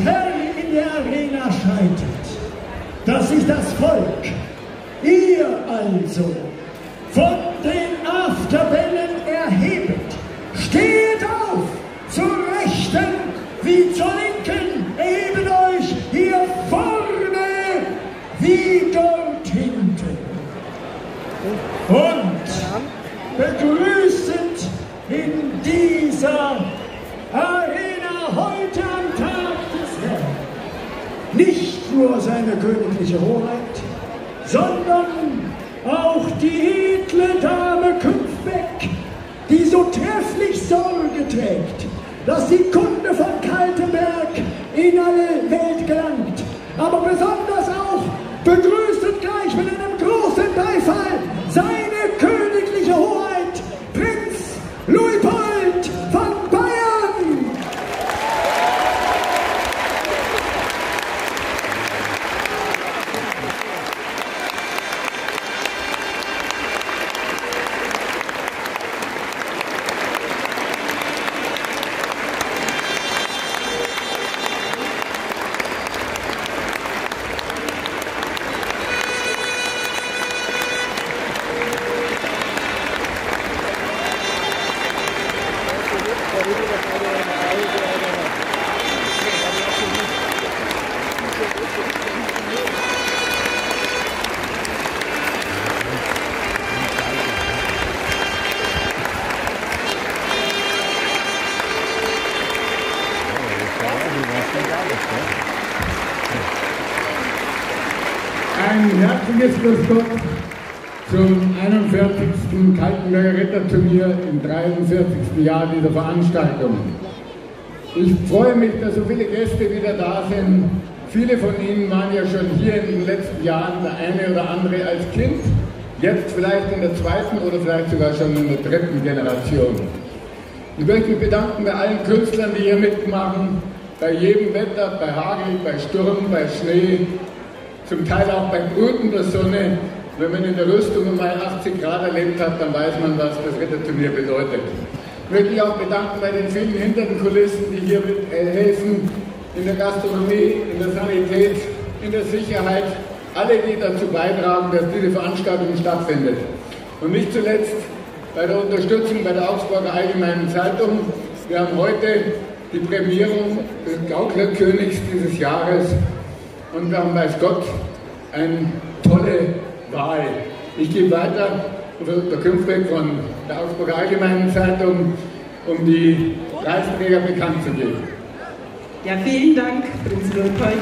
Herr in der Arena schreitet, dass sich das Volk, ihr also, von den Afterbällen erhebet. Steht auf, zur Rechten wie zur Linken, erhebet euch hier vorne wie dort hinten. Und begrüßend in dieser Arena heute am Tag des Herrn nicht nur seine königliche Hoheit, sondern auch die edle Dame Künfbeck, die so trefflich Sorge trägt, dass die Kunde von Kaltenberg in alle Welt gelangt. Aber besonders auch begrüßt gleich mit einem großen Beifall seine königliche Hoheit, Prinz Luitpold von Bayern. Ein herzliches Grüß Gott zum 41. Kaltenberger Ritterturnier im 43. Jahr dieser Veranstaltung. Ich freue mich, dass so viele Gäste wieder da sind. Viele von Ihnen waren ja schon hier in den letzten Jahren, der eine oder andere als Kind, jetzt vielleicht in der zweiten oder vielleicht sogar schon in der dritten Generation. Ich möchte mich bedanken bei allen Künstlern, die hier mitmachen, bei jedem Wetter, bei Hagel, bei Sturm, bei Schnee, zum Teil auch beim Brüten der Sonne. Wenn man in der Rüstung mal 80 Grad erlebt hat, dann weiß man, was das Ritterturnier bedeutet. Ich möchte mich auch bedanken bei den vielen hinter den Kulissen, die hier mithelfen, in der Gastronomie, in der Sanität, in der Sicherheit, alle, die dazu beitragen, dass diese Veranstaltung stattfindet. Und nicht zuletzt bei der Unterstützung bei der Augsburger Allgemeinen Zeitung. Wir haben heute die Prämierung des Gauklerkönigs dieses Jahres und wir haben, weiß Gott, eine tolle Wahl. Ich gehe weiter, der Künfbeck von der Augsburger Allgemeinen Zeitung, um die Preisträger bekannt zu geben. Ja, vielen Dank, Prinz Luitpold.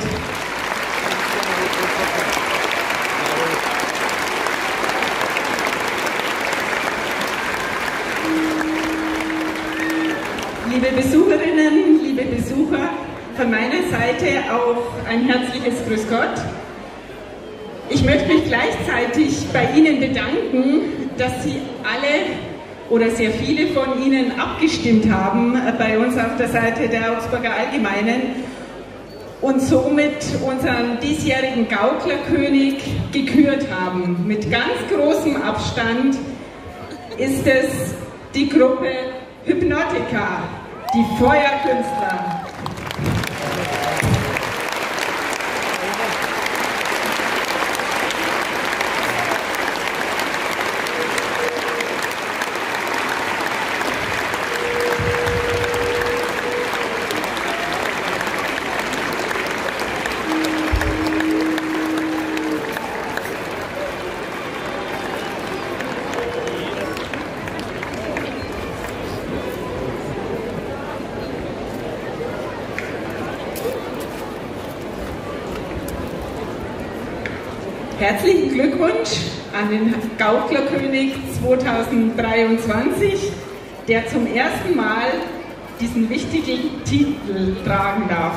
Liebe Besucherinnen, liebe Besucher, von meiner Seite auch ein herzliches Grüß Gott. Ich möchte mich gleichzeitig bei Ihnen bedanken, dass Sie alle oder sehr viele von Ihnen abgestimmt haben bei uns auf der Seite der Augsburger Allgemeinen und somit unseren diesjährigen Gauklerkönig gekürt haben. Mit ganz großem Abstand ist es die Gruppe Hypnotica, die Feuerkünstler. Herzlichen Glückwunsch an den Gauklerkönig 2023, der zum ersten Mal diesen wichtigen Titel tragen darf.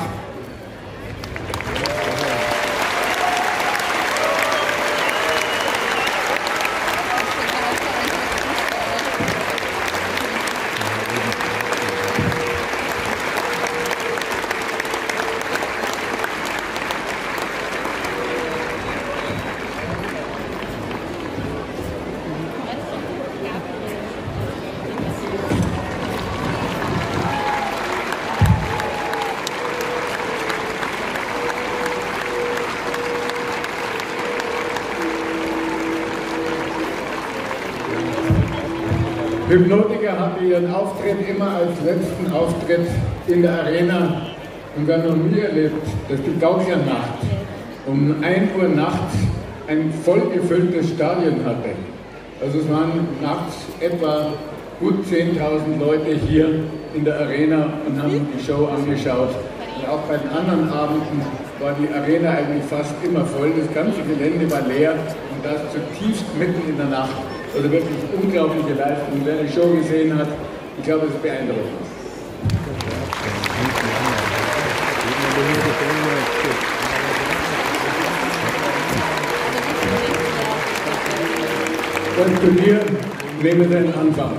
Hypnotica hatte ihren Auftritt immer als letzten Auftritt in der Arena. Und wer noch nie erlebt, dass die Gauchia-Nacht um 1 Uhr nachts ein vollgefülltes Stadion hatte. Also es waren nachts etwa gut 10.000 Leute hier in der Arena und haben die Show angeschaut. Und auch bei den anderen Abenden war die Arena eigentlich fast immer voll. Das ganze Gelände war leer und das zutiefst mitten in der Nacht. Also wirklich unglaubliche Leistung. Wer die Show gesehen hat, ich glaube, es ist beeindruckend. Das Turnier nehmen wir den Anfang.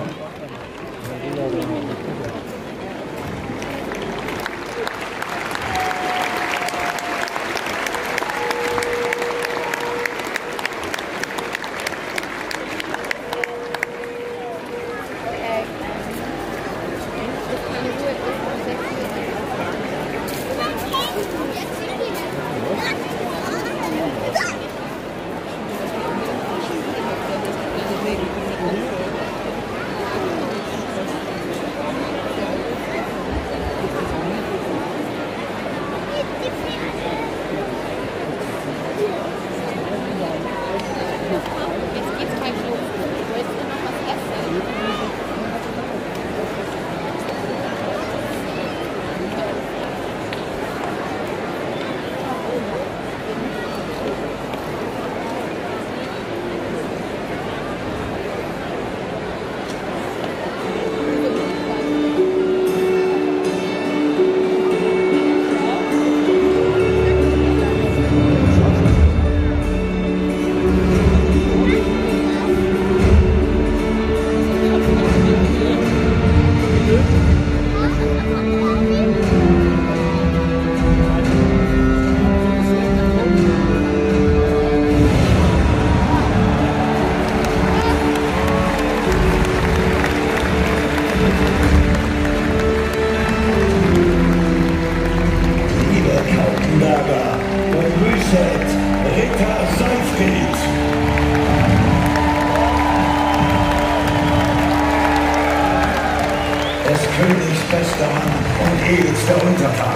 bester Mann und edelster Untertan.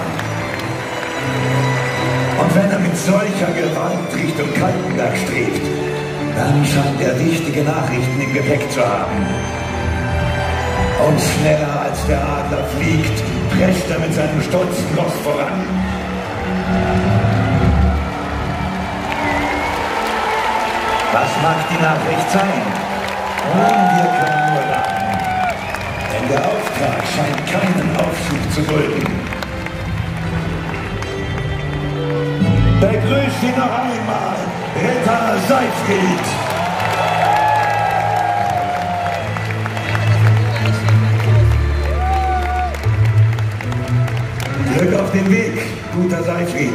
Und wenn er mit solcher Gewalt Richtung Kaltenberg strebt, dann scheint er wichtige Nachrichten im Gepäck zu haben. Und schneller als der Adler fliegt, prescht er mit seinem stolzen Ross voran. Was mag die Nachricht sein? Wir können nur raten. Denn der Auftrag scheint keinen Aufschub zu dulden. Begrüßt ihn noch einmal, Ritter Seifried. Glück auf den Weg, guter Seifried.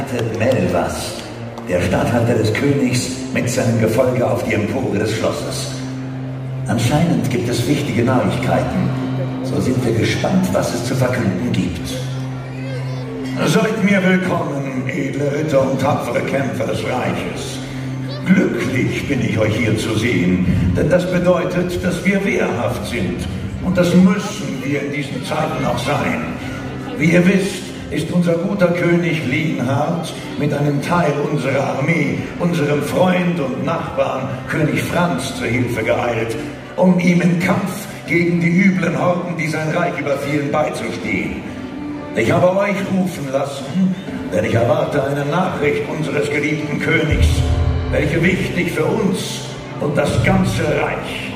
reitet Melvas, der Statthalter des Königs, mit seinem Gefolge auf die Empore des Schlosses. Anscheinend gibt es wichtige Neuigkeiten. So sind wir gespannt, was es zu verkünden gibt. Seid mir willkommen, edle Ritter und tapfere Kämpfer des Reiches. Glücklich bin ich, euch hier zu sehen, denn das bedeutet, dass wir wehrhaft sind. Und das müssen wir in diesen Zeiten auch sein. Wie ihr wisst, ist unser guter König Lienhard mit einem Teil unserer Armee, unserem Freund und Nachbarn König Franz zur Hilfe geeilt, um ihm im Kampf gegen die üblen Horden, die sein Reich überfielen, beizustehen. Ich habe euch rufen lassen, denn ich erwarte eine Nachricht unseres geliebten Königs, welche wichtig für uns und das ganze Reich.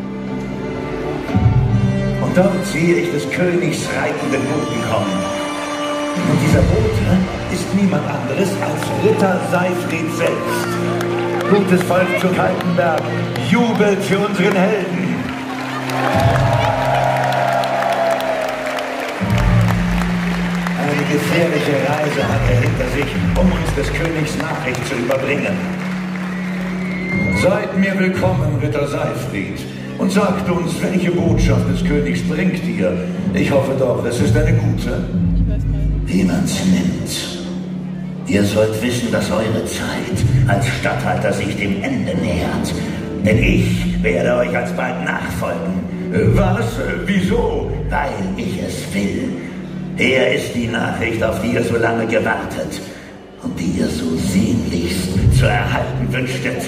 Und dort sehe ich des Königs reitenden Boten kommen. Und dieser Bote ist niemand anderes als Ritter Seifried selbst. Gutes Volk zu Kaltenberg, jubelt für unseren Helden. Eine gefährliche Reise hat er hinter sich, um uns des Königs Nachricht zu überbringen. Seid mir willkommen, Ritter Seifried, und sagt uns, welche Botschaft des Königs bringt ihr. Ich hoffe doch, es ist eine gute. Wie man's nimmt. Ihr sollt wissen, dass eure Zeit als Statthalter sich dem Ende nähert. Denn ich werde euch alsbald nachfolgen. Was? Wieso? Weil ich es will. Hier ist die Nachricht, auf die ihr so lange gewartet und die ihr so sehnlichst zu erhalten wünschtet.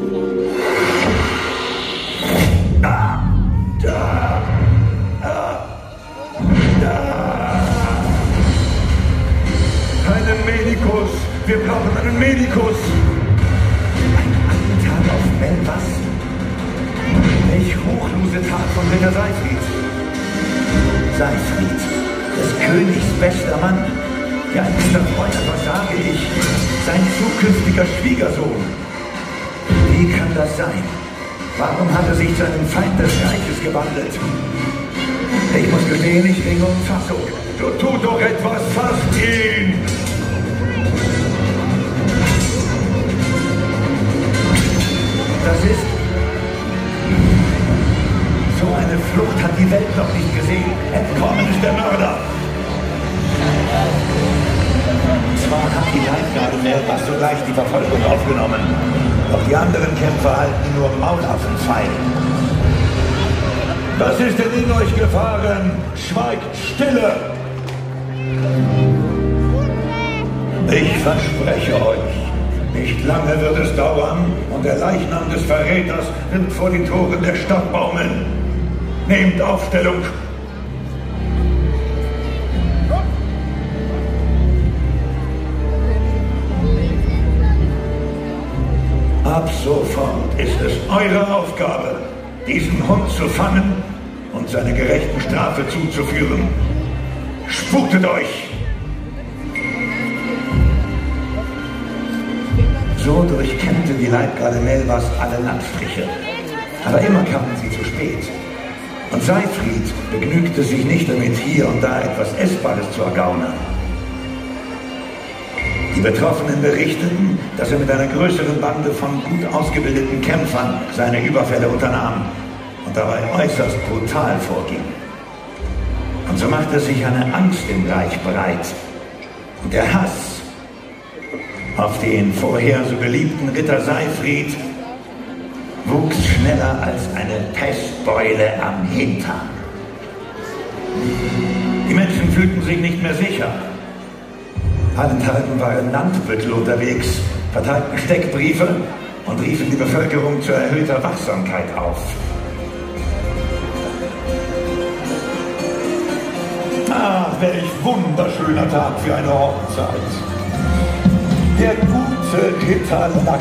Einen Medikus! Wir brauchen einen Medikus! Ein Attentat auf Melvas? Welch hochlose Tat von Ritter Seifried! Seifried, des Königs bester Mann, ja, bester Freund, was sage ich? Sein zukünftiger Schwiegersohn. Wie kann das sein? Warum hat er sich zu einem Feind des Reiches gewandelt? Ich muss gestehen, ich ringe um Fassung. Du tut doch etwas, fasst ihn! Das ist... So eine Flucht hat die Welt noch nicht gesehen. Entkommen ist der Mörder. Zwar hat die Leibgarde Melvas sogleich die Verfolgung aufgenommen, doch die anderen Kämpfer halten nur Maulaffen feil. Was ist denn in euch gefahren? Schweigt Stille! Ich verspreche euch, nicht lange wird es dauern und der Leichnam des Verräters wird vor den Toren der Stadt baumeln. Nehmt Aufstellung! Ab sofort ist es eure Aufgabe, diesen Hund zu fangen und seine gerechten Strafe zuzuführen. Sputet euch! So durchkämmte die Leibgarde Melvas alle Landstriche. Aber immer kamen sie zu spät. Und Seifried begnügte sich nicht damit, hier und da etwas Essbares zu ergaunern. Die Betroffenen berichteten, dass er mit einer größeren Bande von gut ausgebildeten Kämpfern seine Überfälle unternahm und dabei äußerst brutal vorging. Und so machte sich eine Angst im Reich breit. Und der Hass auf den vorher so beliebten Ritter Seifried wuchs schneller als eine Pestbeule am Hintern. Die Menschen fühlten sich nicht mehr sicher. Allenthalben waren Landbüttel unterwegs, verteilten Steckbriefe und riefen die Bevölkerung zu erhöhter Wachsamkeit auf. Ach, welch wunderschöner Tag für eine Hochzeit. Der gute Ritter Lachs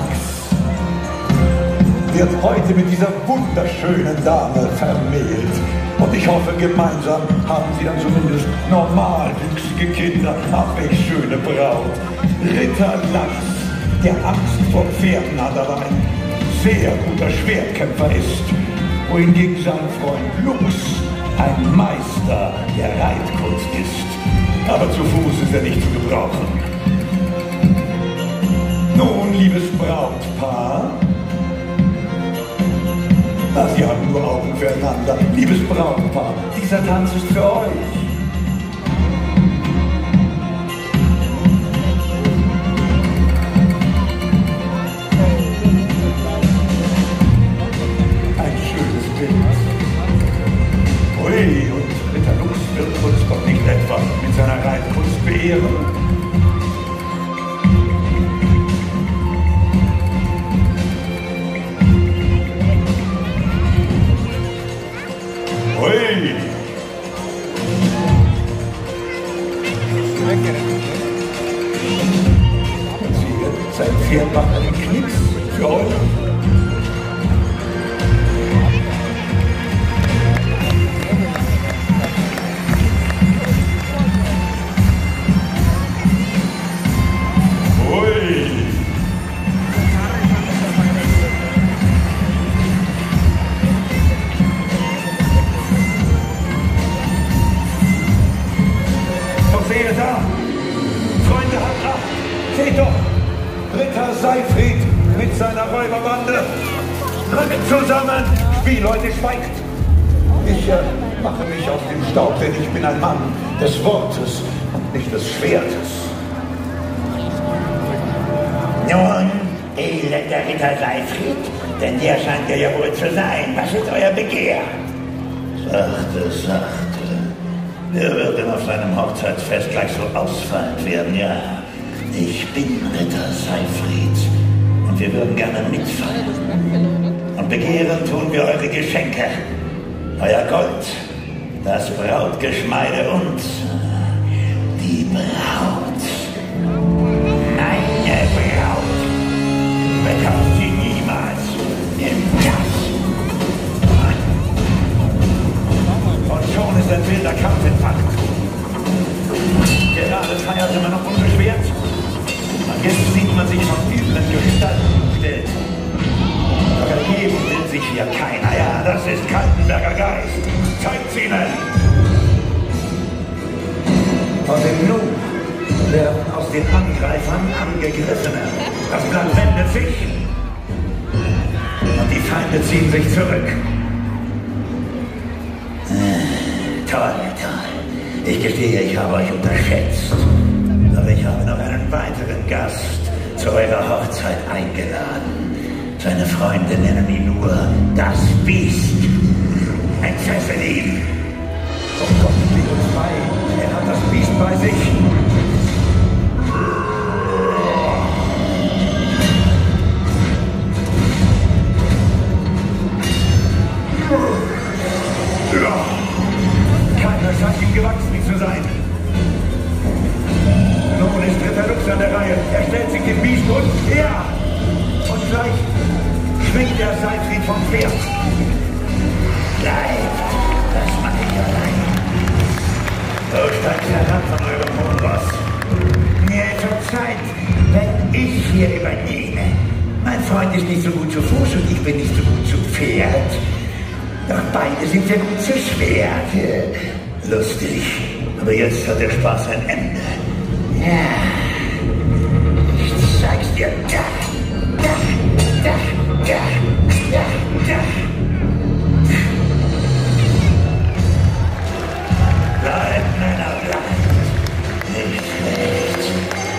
wird heute mit dieser wunderschönen Dame vermählt. Und ich hoffe, gemeinsam haben sie dann zumindest normalwüchsige Kinder. Ach, welch schöne Braut. Ritter Lachs, der Angst vor Pferden hat, aber ein sehr guter Schwertkämpfer ist. Wohingegen sein Freund Lux ein Meister der Reitkunst ist. Aber zu Fuß ist er nicht zu gebrauchen. Nun, liebes Brautpaar. Ach, Sie haben nur Augen füreinander. Liebes Brautpaar, dieser Tanz ist für euch. Ein schönes Bild. Ui, und Ritter Lux wird uns doch nicht etwa mit seiner Reitkunst beehren. Ui! Sein Pferd macht einen Knicks für euch. Freunde, habt Acht! Seht doch! Ritter Seyfried mit seiner Räuberbande! Rückt zusammen! Spielleute, schweigt! Ich mache mich aus dem Staub, denn ich bin ein Mann des Wortes und nicht des Schwertes. Nun, elender Ritter Seyfried, denn der scheint ihr ja wohl zu sein. Was ist euer Begehr? Sachte, sachte. Der wird denn auf seinem Hochzeitsfest gleich so ausfallend werden, ja. Ich bin Ritter Seyfried und wir würden gerne mitfeiern. Und begehren tun wir eure Geschenke. Euer Gold, das Brautgeschmeide und die Braut. Meine Braut bekommt sie niemals im Gast. Und schon ist ein wilder Kampf entfacht. Gerade feiert immer noch unbeschwert. Und jetzt sieht man sich von üblen Gestalten gestellt. Aber ergeben will sich hier keiner. Ja, das ist Kaltenberger Geist. Zeigt's ihnen! Und im Nu werden aus den Angreifern Angegriffene. Das Blatt wendet sich. Und die Feinde ziehen sich zurück. Toll, toll. Ich gestehe, ich habe euch unterschätzt. Aber ich habe noch einen weiteren Gast zu eurer Hochzeit eingeladen. Seine Freunde nennen ihn nur das Biest. Entfesselt ihn. Oh Gott, steht uns bei. Er hat das Biest bei sich. Keiner scheint ihm gewachsen zu sein. Nun ist Ritter Lux an der Reihe. Er stellt sich dem Biest und ja! Und gleich schwingt der Seyfried vom Pferd. Bleibt, das mache ich allein. So steigt herab von eurem hohen Ross. Mir verzeiht, wenn ich hier übernehme. Mein Freund ist nicht so gut zu Fuß und ich bin nicht so gut zu Pferd. Doch beide sind ja gut zu Schwert. Lustig, aber jetzt hat der Spaß ein Ende. Ja, ich zeig's dir. Bleibt, Männer, bleibt. Nicht schlecht.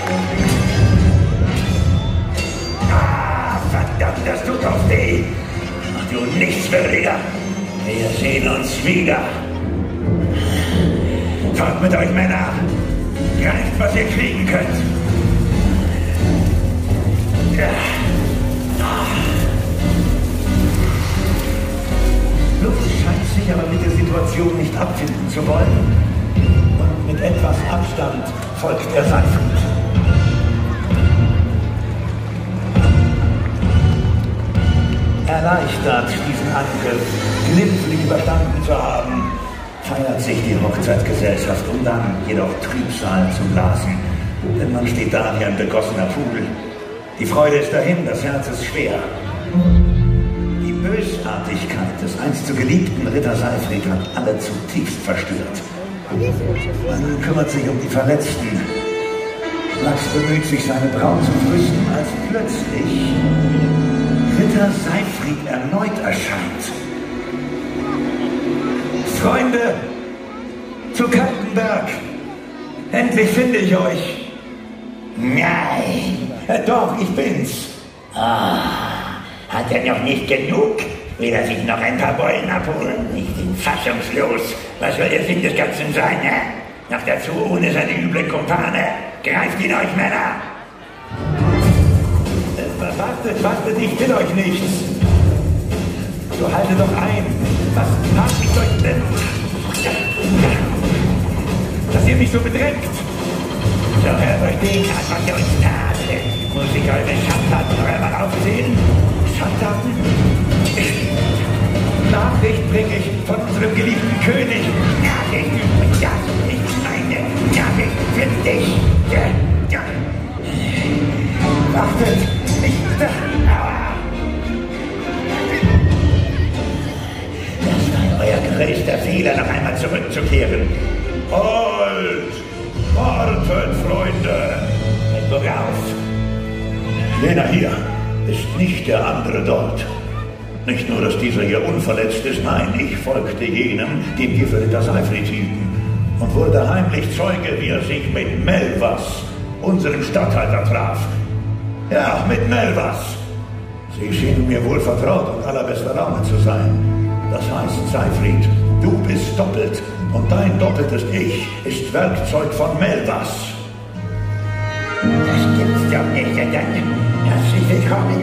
Ah, verdammt, das tut doch weh. Ach, du Nichtswürdiger. Wir sehen uns wieder. Fahrt mit euch, Männer. Greift, was ihr kriegen könnt. Ja. Lux scheint sich aber mit der Situation nicht abfinden zu wollen. Und mit etwas Abstand folgt er Seyfried. Erleichtert, diesen Angriff glimpflich überstanden zu haben, feiert sich die Hochzeitsgesellschaft, um dann jedoch Trübsal zu blasen. Denn man steht da wie ein begossener Pudel. Die Freude ist dahin, das Herz ist schwer. Die Bösartigkeit des einst so geliebten Ritter Seyfried hat alle zutiefst verstört. Man kümmert sich um die Verletzten. Lachs bemüht sich, seine Braut zu fristen, als plötzlich Ritter Seyfried erneut erscheint. Freunde, zu Kaltenberg! Endlich finde ich euch! Nein, doch, ich bin's. Hat er noch nicht genug? Will er sich noch ein paar Beulen abholen? Ich bin fassungslos. Was soll der Sinn des Ganzen sein, hä? Noch dazu ohne seine üblen Kumpane. Greift ihn euch, Männer! Wartet, ich will euch nichts. So haltet doch ein. Was macht ich euch denn? Dass ihr mich so bedrängt. So hört euch den an, was ihr uns tat. Muss ich eure Schandtaten noch einmal aufsehen? Schandtaten? Nachricht bringe ich von unserem geliebten König. Nachricht? Ja, ich meine Nachricht für dich. Ja. Wartet, Das war euer größter Fehler, noch einmal zurückzukehren. Halt! Wartet, Freunde! Worauf? Jener hier ist nicht der andere dort. Nicht nur, dass dieser hier unverletzt ist, nein, ich folgte jenem, dem wir für Ritter Seyfried hielten, und wurde heimlich Zeuge, wie er sich mit Melwas, unserem Statthalter, traf. Ja, mit Melwas. Sie schienen mir wohl vertraut und allerbester Laune zu sein. Das heißt, Seyfried, du bist doppelt, und dein doppeltes Ich ist Werkzeug von Melwas. Das gibt's doch nicht. Herzlich willkommen.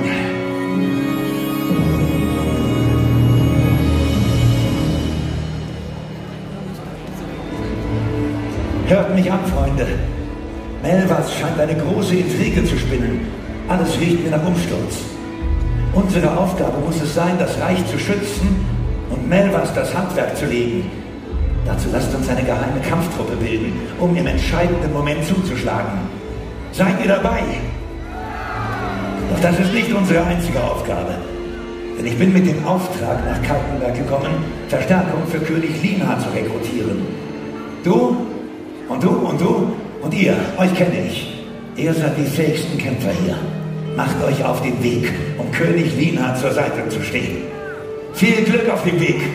Hört mich an, Freunde. Melwas scheint eine große Intrige zu spinnen. Alles riecht mir nach Umsturz. Unsere Aufgabe muss es sein, das Reich zu schützen und Melwas das Handwerk zu legen. Dazu lasst uns eine geheime Kampftruppe bilden, um im entscheidenden Moment zuzuschlagen. Seid ihr dabei? Doch das ist nicht unsere einzige Aufgabe. Denn ich bin mit dem Auftrag nach Kaltenberg gekommen, Verstärkung für König Linhard zu rekrutieren. Du und du und du und ihr, euch kenne ich. Ihr seid die fähigsten Kämpfer hier. Macht euch auf den Weg, um König Linhard zur Seite zu stehen. Viel Glück auf dem Weg!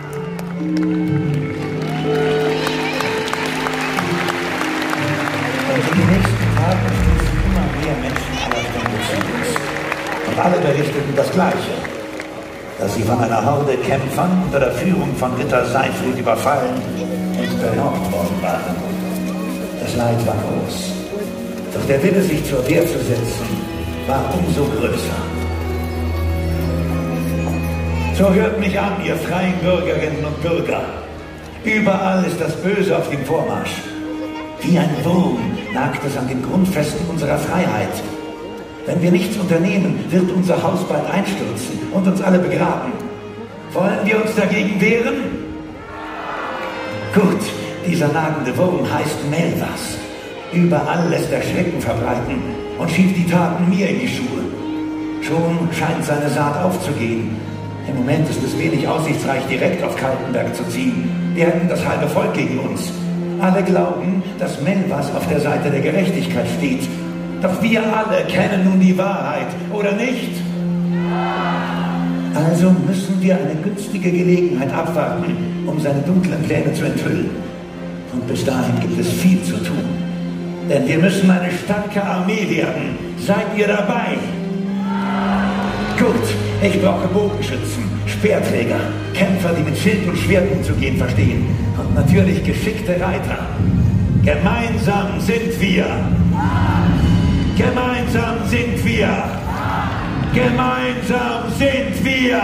Und in den nächsten Tagen stießen immer mehr Menschen aller Stände zu uns. Und alle berichteten das Gleiche, dass sie von einer Horde Kämpfern unter der Führung von Ritter Seyfried überfallen und beraubt worden waren. Das Leid war groß. Doch der Wille, sich zur Wehr zu setzen, war umso größer. So hört mich an, ihr freien Bürgerinnen und Bürger. Überall ist das Böse auf dem Vormarsch. Wie ein Wurm nagt es an den Grundfesten unserer Freiheit. Wenn wir nichts unternehmen, wird unser Haus bald einstürzen und uns alle begraben. Wollen wir uns dagegen wehren? Gut, dieser nagende Wurm heißt Melwas. Überall lässt er Schrecken verbreiten und schiebt die Taten mir in die Schuhe. Schon scheint seine Saat aufzugehen. Im Moment ist es wenig aussichtsreich, direkt auf Kaltenberg zu ziehen. Wir hätten das halbe Volk gegen uns. Alle glauben, dass Melwas auf der Seite der Gerechtigkeit steht. Doch wir alle kennen nun die Wahrheit, oder nicht? Also müssen wir eine günstige Gelegenheit abwarten, um seine dunklen Pläne zu enthüllen. Und bis dahin gibt es viel zu tun. Denn wir müssen eine starke Armee werden. Seid ihr dabei? Gut, ich brauche Bogenschützen, Speerträger, Kämpfer, die mit Schild und Schwert umzugehen verstehen. Und natürlich geschickte Reiter. Gemeinsam sind wir. Gemeinsam sind wir. Gemeinsam sind wir.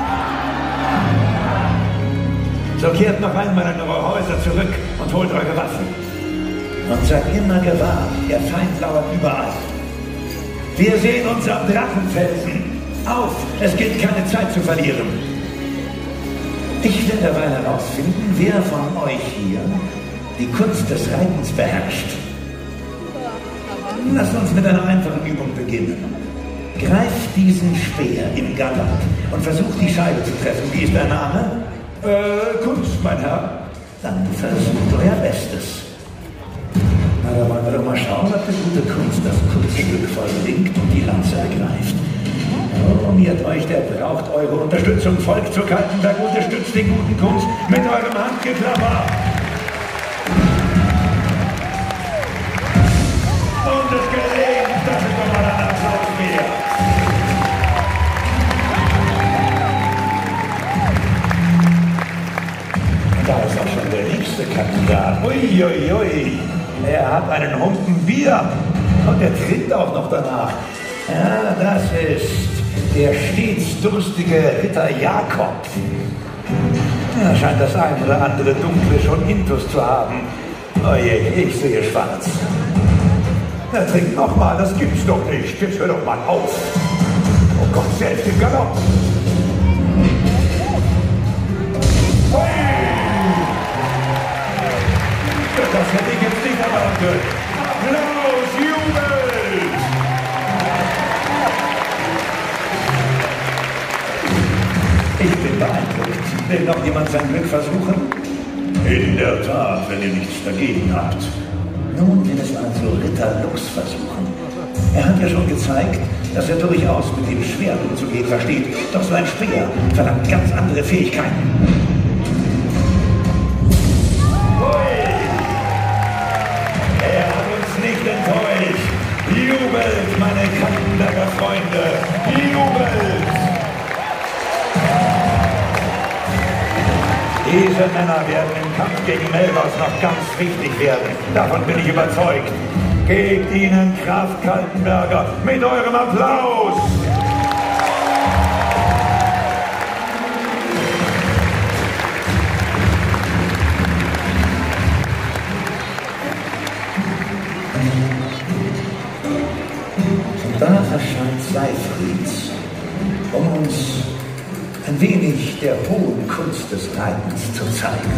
So kehrt noch einmal in eure Häuser zurück und holt eure Waffen. Und seid immer gewahrt, der Feind lauert überall. Wir sehen uns am Drachenfelsen. Auf, es gilt keine Zeit zu verlieren. Ich will dabei herausfinden, wer von euch hier die Kunst des Reitens beherrscht. Lasst uns mit einer einfachen Übung beginnen. Greift diesen Speer im Galopp und versucht die Scheibe zu treffen. Wie ist dein Name? Kunst, mein Herr. Dann versucht euer Bestes. da wollen wir doch mal schauen, ob die gute Kunst das Kunststück vollbringt und die Lanze ergreift. Oh, miert euch, der braucht eure Unterstützung. Folgt zu Kaltenberg, unterstützt die guten Kunst mit eurem Handgeklapper. Und es gelingt, das ist doch mal ein Applaus wert. Da ist auch schon der nächste Kandidat. Uiuiui, er hat einen Humpen Bier und er trinkt auch noch danach. Ja, das ist der stets durstige Ritter Jakob. Er scheint das ein oder andere Dunkle schon intus zu haben. Oje, ich sehe schwarz. Er trinkt nochmal, das gibt's doch nicht. Jetzt hör doch mal auf. Oh Gott, selbst im Galopp. Das hätte ich jetzt nicht erwartet. Applaus, Jubel! Ich bin beeindruckt. Will noch jemand sein Glück versuchen? In der Tat, wenn ihr nichts dagegen habt. Nun will es also Ritter Lux versuchen. Er hat ja schon gezeigt, dass er durchaus mit dem Schwert umzugehen versteht. Doch so ein Speer verlangt ganz andere Fähigkeiten. Nicht enttäuscht. Jubelt, meine Kaltenberger Freunde. Jubelt! Diese Männer werden im Kampf gegen Melvas noch ganz wichtig werden. Davon bin ich überzeugt. Gebt ihnen Kraft, Kaltenberger, mit eurem Applaus! Da erscheint Seifried, um uns ein wenig der hohen Kunst des Reitens zu zeigen.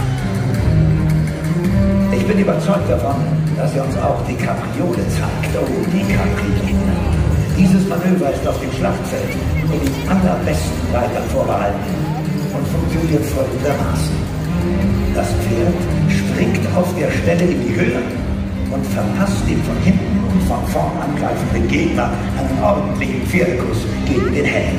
Ich bin überzeugt davon, dass er uns auch die Kapriole zeigt. Oh, die Kapriolen. Dieses Manöver ist auf dem Schlachtfeld mit den allerbesten Reitern vorbehalten und funktioniert folgendermaßen. Das Pferd springt auf der Stelle in die Höhe und verpasst dem von hinten und von vorn angreifenden Gegner einen ordentlichen Pferdekuss gegen den Helm.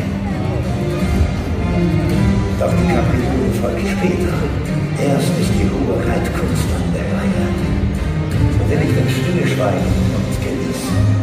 Doch die Kapriole folgt später. Erst ist die hohe Reitkunst an der Reihe. So will ich den Stille schweigen und genießen.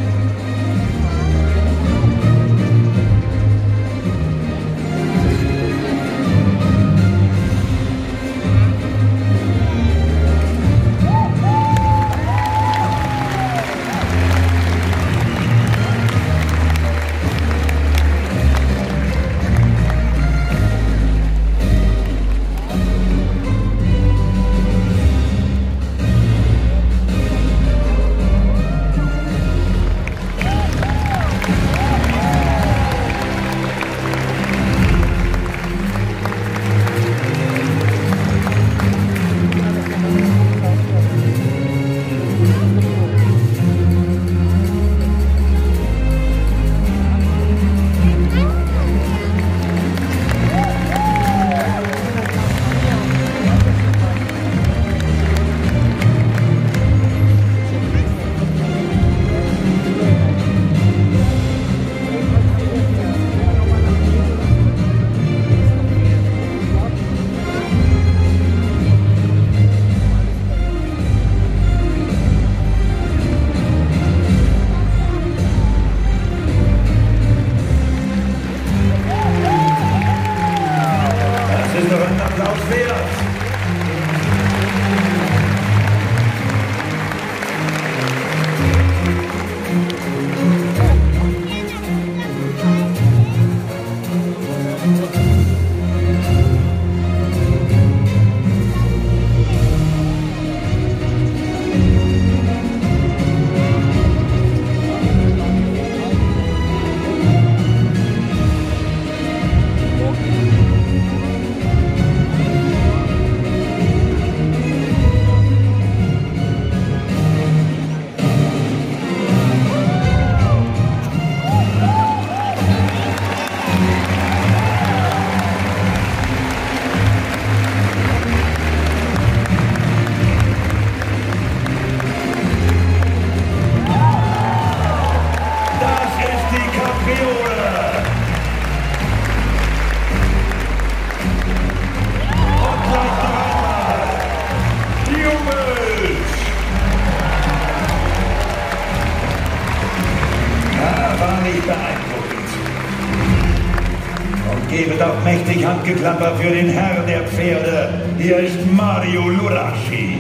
mächtig Handgeklapper für den Herr der Pferde. Hier ist Mario Lurashi.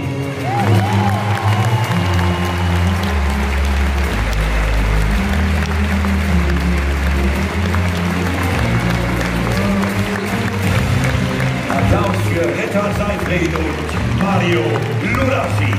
Applaus für Ritter Seifried und Mario Lurashi.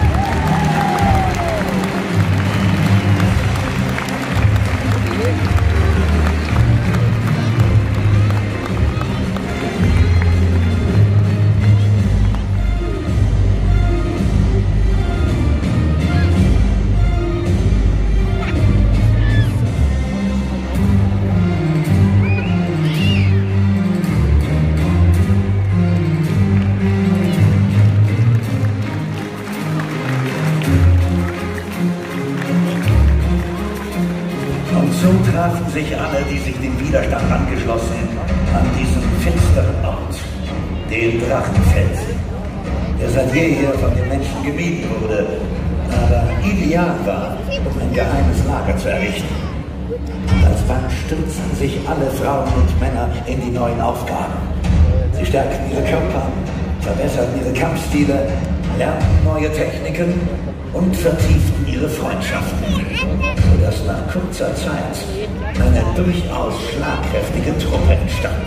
So trafen sich alle, die sich dem Widerstand angeschlossen, an diesem finsteren Ort, den Drachenfelsen, der seit jeher von den Menschen gemieden wurde, aber ideal war, um ein geheimes Lager zu errichten. Und alsbald stürzten sich alle Frauen und Männer in die neuen Aufgaben. Sie stärkten ihre Körper, verbesserten ihre Kampfstile, lernten neue Techniken und vertieften ihre Freundschaften, sodass nach kurzer Zeit eine durchaus schlagkräftige Truppe entstand.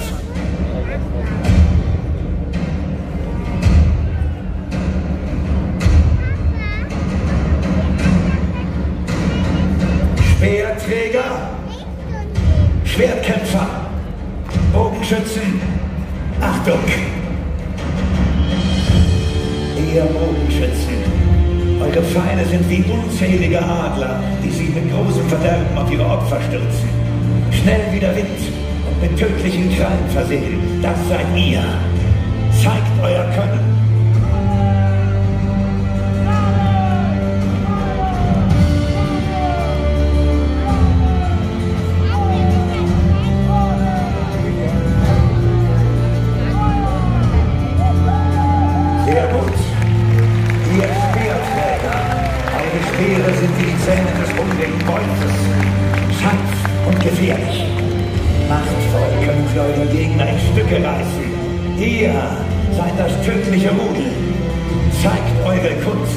Speerträger, Schwertkämpfer, Bogenschützen, Achtung! Ihr Bogenschützen, eure Pfeile sind wie unzählige Adler, die sich mit großem Verderben auf ihre Opfer stürzen. Schnell wie der Wind und mit tödlichen Krallen versehen, das seid ihr. Zeigt euer Können. Sehr gut. Ihr Speerträger, eure Speere sind wie die Zähne des hungrigen Wolfes. Scharf und gefährlich. Machtvoll können sie euren Gegner in Stücke reißen. Ihr seid das tödliche Rudel. Zeigt eure Kunst.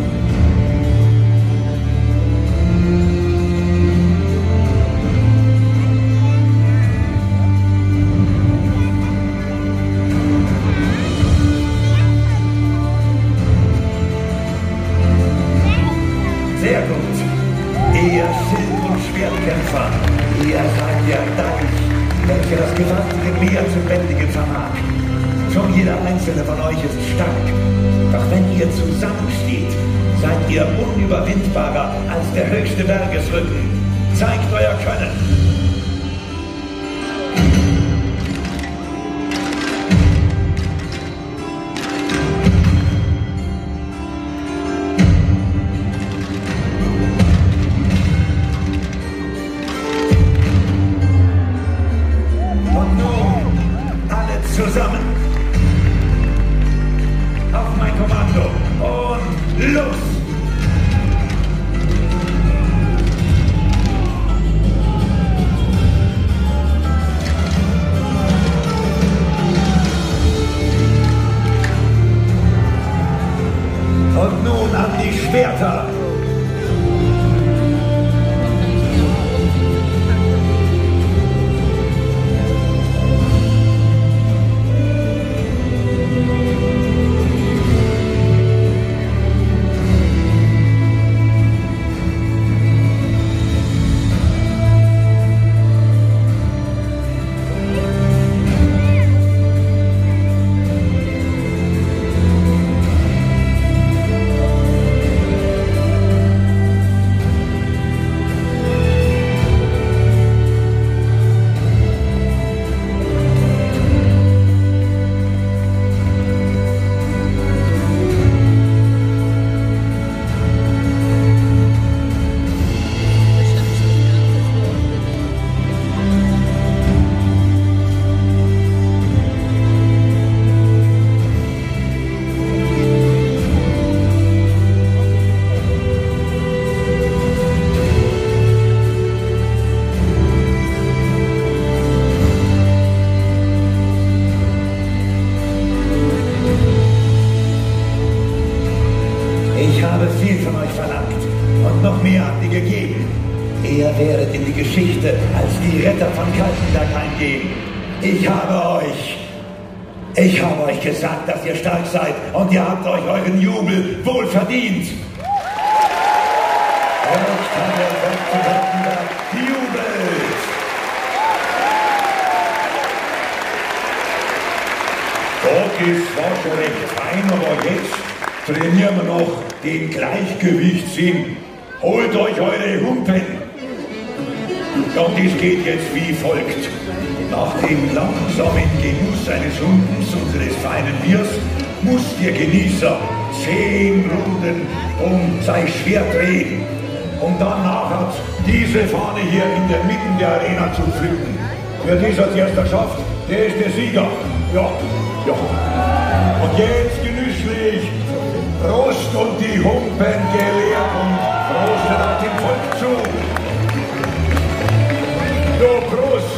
Sehr gut. Ihr Schild- und Schwertkämpfer, ihr seid der Deich, welcher das gewaltige Meer zu bändigen vermag. Schon jeder einzelne von euch ist stark. Doch wenn ihr zusammensteht, seid ihr unüberwindbarer als der höchste Bergesrücken. Zeigt euer Können. Zusammen. Auf mein Kommando und los! habe viel von euch verlangt und noch mehr habt ihr gegeben. Ihr werdet in die Geschichte als die Retter von Kaltenberg eingehen. Ich habe euch gesagt, dass ihr stark seid und ihr habt euch euren Jubel wohl verdient. Jetzt hat der Volk zu Kaltenberg jubelt. Das ist zwar schon recht fein, aber jetzt trainieren wir noch den Gleichgewichtssinn. Holt euch eure Humpen. Und es geht jetzt wie folgt. Nach dem langsamen Genuss eines Humpens und des feinen Biers muss der Genießer 10 Runden um sein Schwert drehen. Und dann nachher diese Fahne hier in der Mitte der Arena zu pflücken. Wer das als erster schafft, der ist der Sieger. Ja, ja. Und jetzt genüsslich Prost und die Humpen geleert und Prost auf dem Volk zu. Ja, Prost.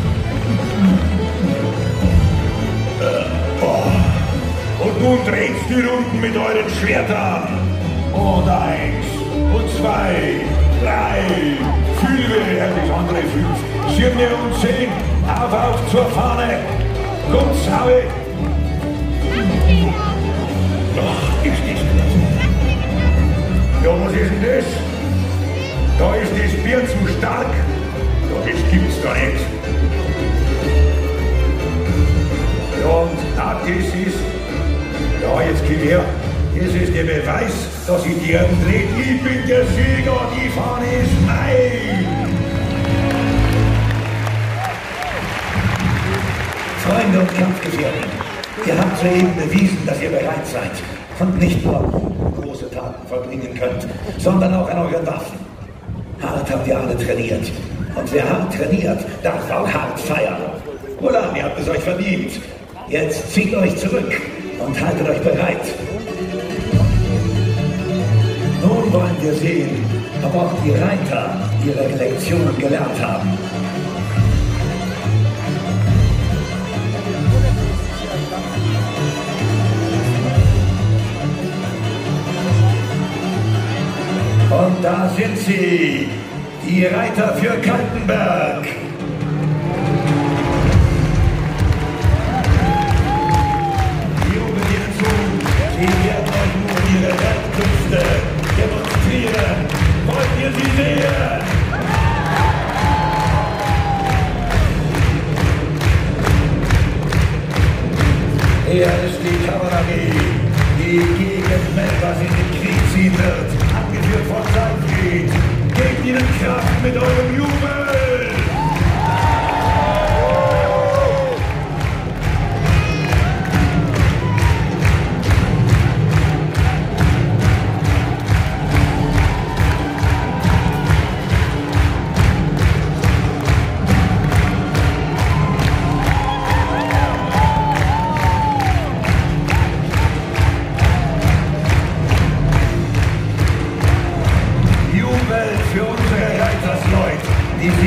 Und nun dreht die Runden mit euren Schwertern. Und 1 und 2, 3, 4, das andere 5, 7 und 10. Auf zur Fahne. Kommt, Saue. Ach, ist das gut. Ja, was ist denn das? Da ist das Bier zu stark. Ja, das gibt's da nicht. Ja, und das ist... Ja, jetzt gib her. Das ist der Beweis, dass ich die Erden dreht. Ich bin der Sieger, die Fahne ist mein. Freunde und Kampfgefährten, ihr habt soeben bewiesen, dass ihr bereit seid und nicht nur große Taten vollbringen könnt, sondern auch an euren Waffen. Hart habt ihr alle trainiert. Und wer hart trainiert, darf auch hart feiern. Oder ihr habt es euch verdient. Jetzt zieht euch zurück und haltet euch bereit. Nun wollen wir sehen, ob auch die Reiter ihre Lektionen gelernt haben. Und da sind sie, die Reiter für Kaltenberg. Jubeln zu, sie werden euch nun ihre Weltkünste demonstrieren. Wollt ihr sie sehen? Hier ist die Kavallerie, die gegen Melbas in den Krieg ziehen wird, angeführt von Seifried. Gebt ihnen Kraft mit eurem Jubel! Die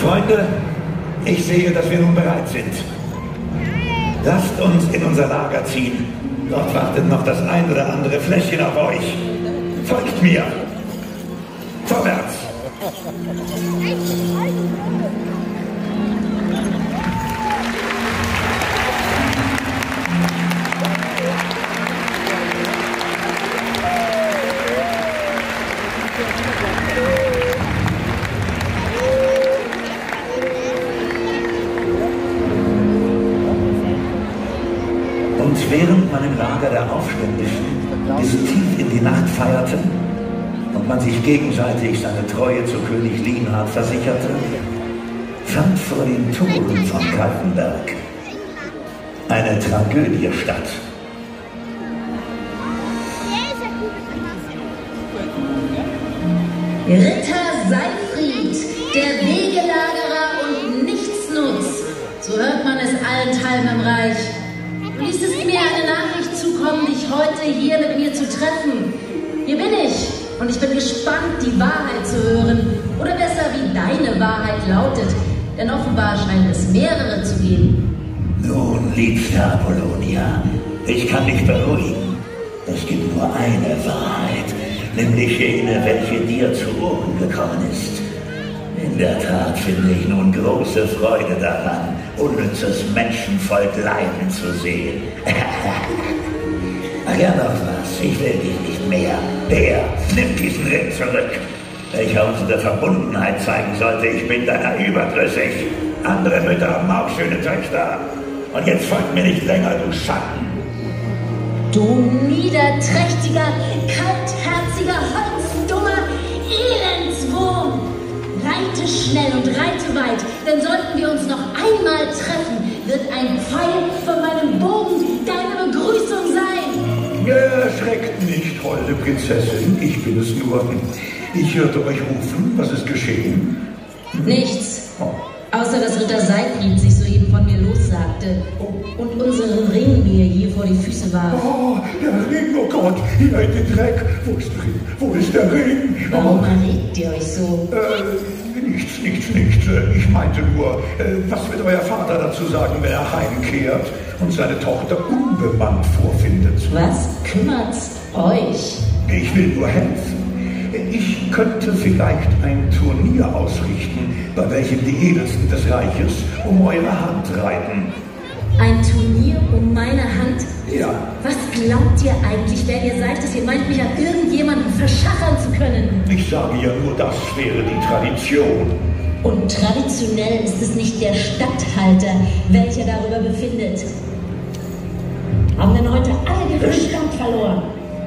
Freunde, ich sehe, dass wir nun bereit sind. Lasst uns in unser Lager ziehen. Dort wartet noch das ein oder andere Fläschchen auf euch. Folgt mir. Vorwärts. Und während man im Lager der Aufständischen bis tief in die Nacht feierte und man sich gegenseitig seine Treue zu König Lienhard versicherte, fand vor den Toren von Kaltenberg eine Tragödie statt. Ritter Seifried, der Wegelagerer und Nichtsnutz, so hört man es allenthalben im Reich. Du ließest mir eine Nachricht zukommen, dich heute hier mit mir zu treffen. Hier bin ich und ich bin gespannt, die Wahrheit zu hören. Oder besser, wie deine Wahrheit lautet, denn offenbar scheint es mehrere zu geben. Nun, liebste Apollonia, ich kann dich beruhigen. Es gibt nur eine Wahrheit, nämlich jene, welche dir zu Ohren gekommen ist. In der Tat finde ich nun große Freude daran, unnützes Menschenvolk leiden zu sehen. Ach ja, noch was, ich will dich nicht mehr. Der, nimm diesen Ring zurück, welcher uns der Verbundenheit zeigen sollte. Ich bin deiner überdrüssig. Andere Mütter haben auch schöne Töchter. Und jetzt folgt mir nicht länger, du Schatten. Du niederträchtiger, kaltherziger, holzdummer Elendswurm! Reite schnell und reite weit, denn sollten wir uns noch einmal treffen, wird ein Pfeil von meinem Bogen deine Begrüßung sein. Erschreckt nicht, holde Prinzessin, ich bin es nur. Ich hörte euch rufen, was ist geschehen? Nichts, außer dass Ritter Seifried sich soeben von mir lossagte und unseren Ring mir hier vor die Füße warf. Oh, der Ring, oh Gott, hier in den Dreck. Wo ist der Ring? Wo ist der Ring? Warum erregt ihr euch so? Nichts. Ich meinte nur, was wird euer Vater dazu sagen, wenn er heimkehrt und seine Tochter unbemannt vorfindet? Was kümmert's euch? Ich will nur helfen. Ich könnte vielleicht ein Turnier ausrichten, bei welchem die Edelsten des Reiches um eure Hand reiten. Ein Turnier um meine Hand? Ja. Was glaubt ihr eigentlich, wer ihr seid, dass ihr meint, mich an irgendjemanden verschachern zu können? Ich sage ja nur, das wäre die Tradition. Und traditionell ist es nicht der Statthalter, welcher darüber befindet. Haben denn heute alle ihren Stand verloren?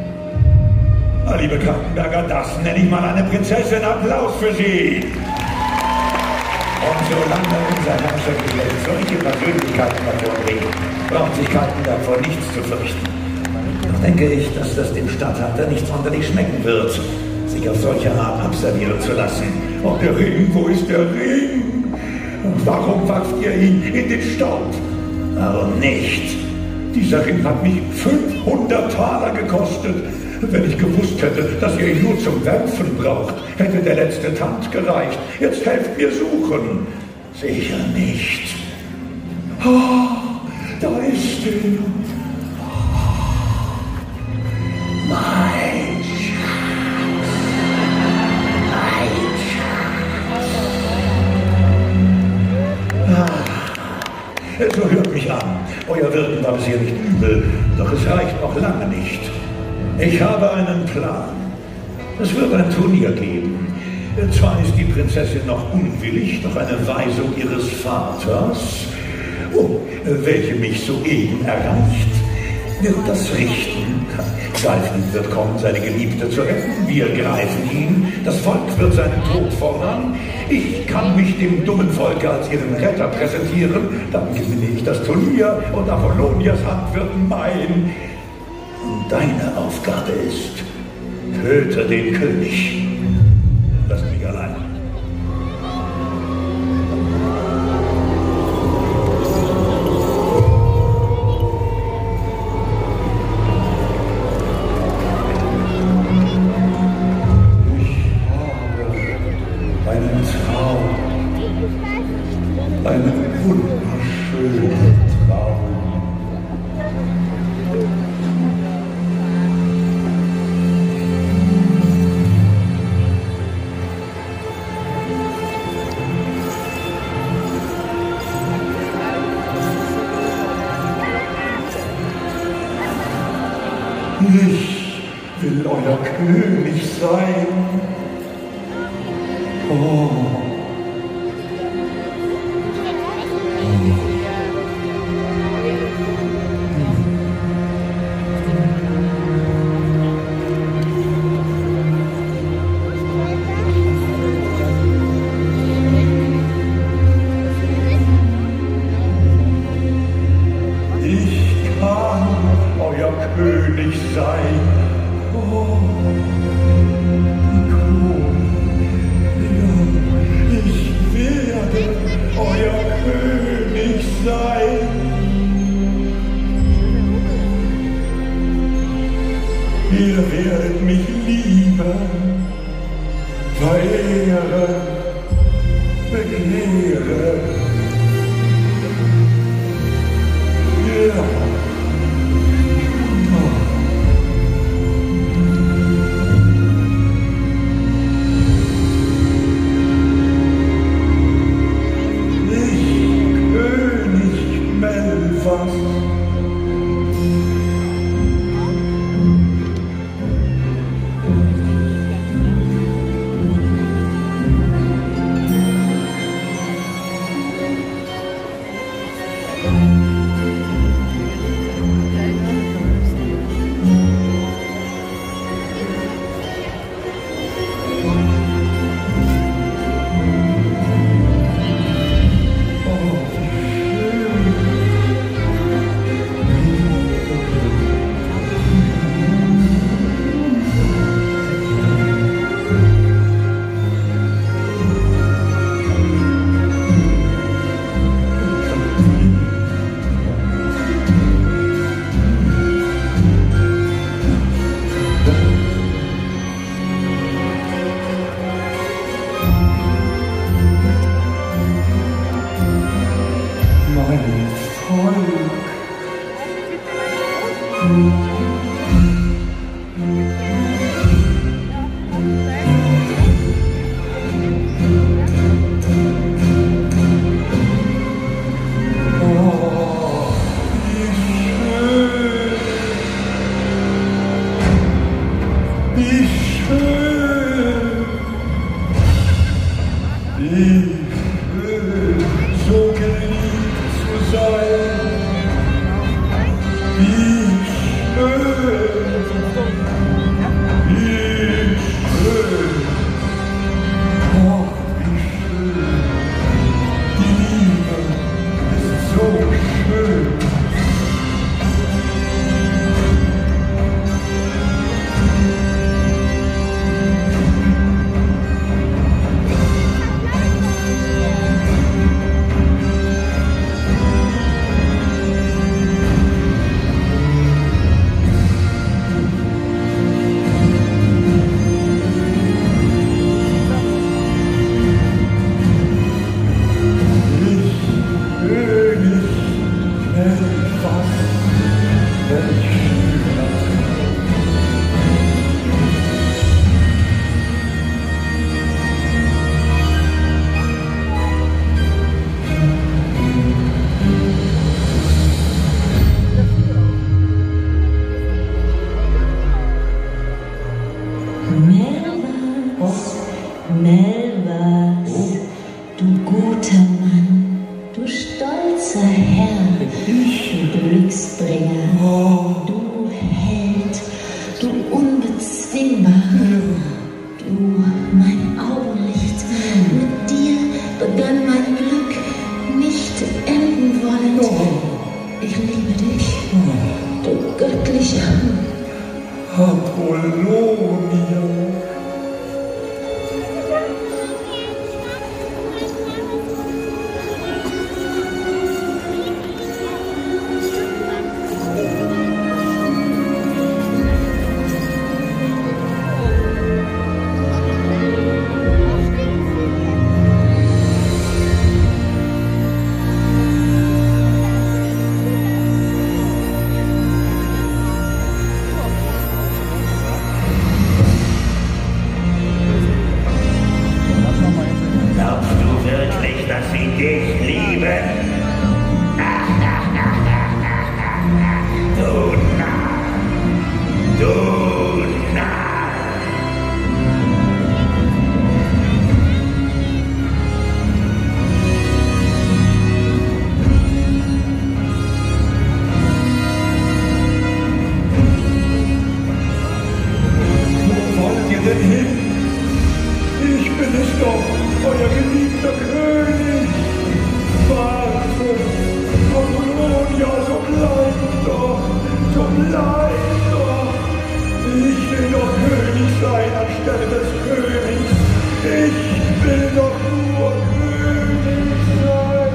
Na, liebe Kaltenberger, das nenne ich mal eine Prinzessin. Applaus für sie! Und solange unser Herrschergeschlecht solche Persönlichkeiten hervorbringt, braucht sich Kaltenberg vor nichts zu fürchten. Doch denke ich, dass das dem Statthalter nicht sonderlich schmecken wird, sich auf solche Art abservieren zu lassen. Oh, der Ring, wo ist der Ring? Und warum warft ihr ihn in den Staub? Warum nicht? Dieser Ring hat mich 500 Taler gekostet. Wenn ich gewusst hätte, dass ihr ihn nur zum Werfen braucht, hätte der letzte Tand gereicht. Jetzt helft mir suchen. Sicher nicht. Oh, da ist er. Mein Schatz. Mein Schatz. So hört mich an. Euer Wirken war bisher nicht übel, doch es reicht noch lange nicht. Ich habe einen Plan. Es wird ein Turnier geben. Zwar ist die Prinzessin noch unwillig, doch eine Weisung ihres Vaters, welche mich soeben erreicht, wird das richten. Seifried wird kommen, seine Geliebte zu retten. Wir greifen ihn. Das Volk wird seinen Tod fordern. Ich kann mich dem dummen Volk als ihren Retter präsentieren. Dann gewinne ich das Turnier und Apollonias Hand wird mein. Deine Aufgabe ist, töte den König. Lass mich allein. Ich habe einen Traum. einen wunderschönen Traum. Ich will euer König sein. Oh. Ich kann euer König sein. Oh. Ich werde euer König sein. Ihr werdet mich lieben, verehren, begehren. Ja. Melvas, du guter Mann, du stolzer Herr, du Glücksbringer, du Held, du Unbezwingbarer, du mein Augenlicht. Mit dir begann mein Glück, nicht enden wollend. Ich liebe dich, du göttlicher Apollonia. bin es doch, euer geliebter König. Warte, Apollonia, so bleib doch, so bleib doch. Ich will doch König sein anstelle des Königs. Ich will doch nur König sein.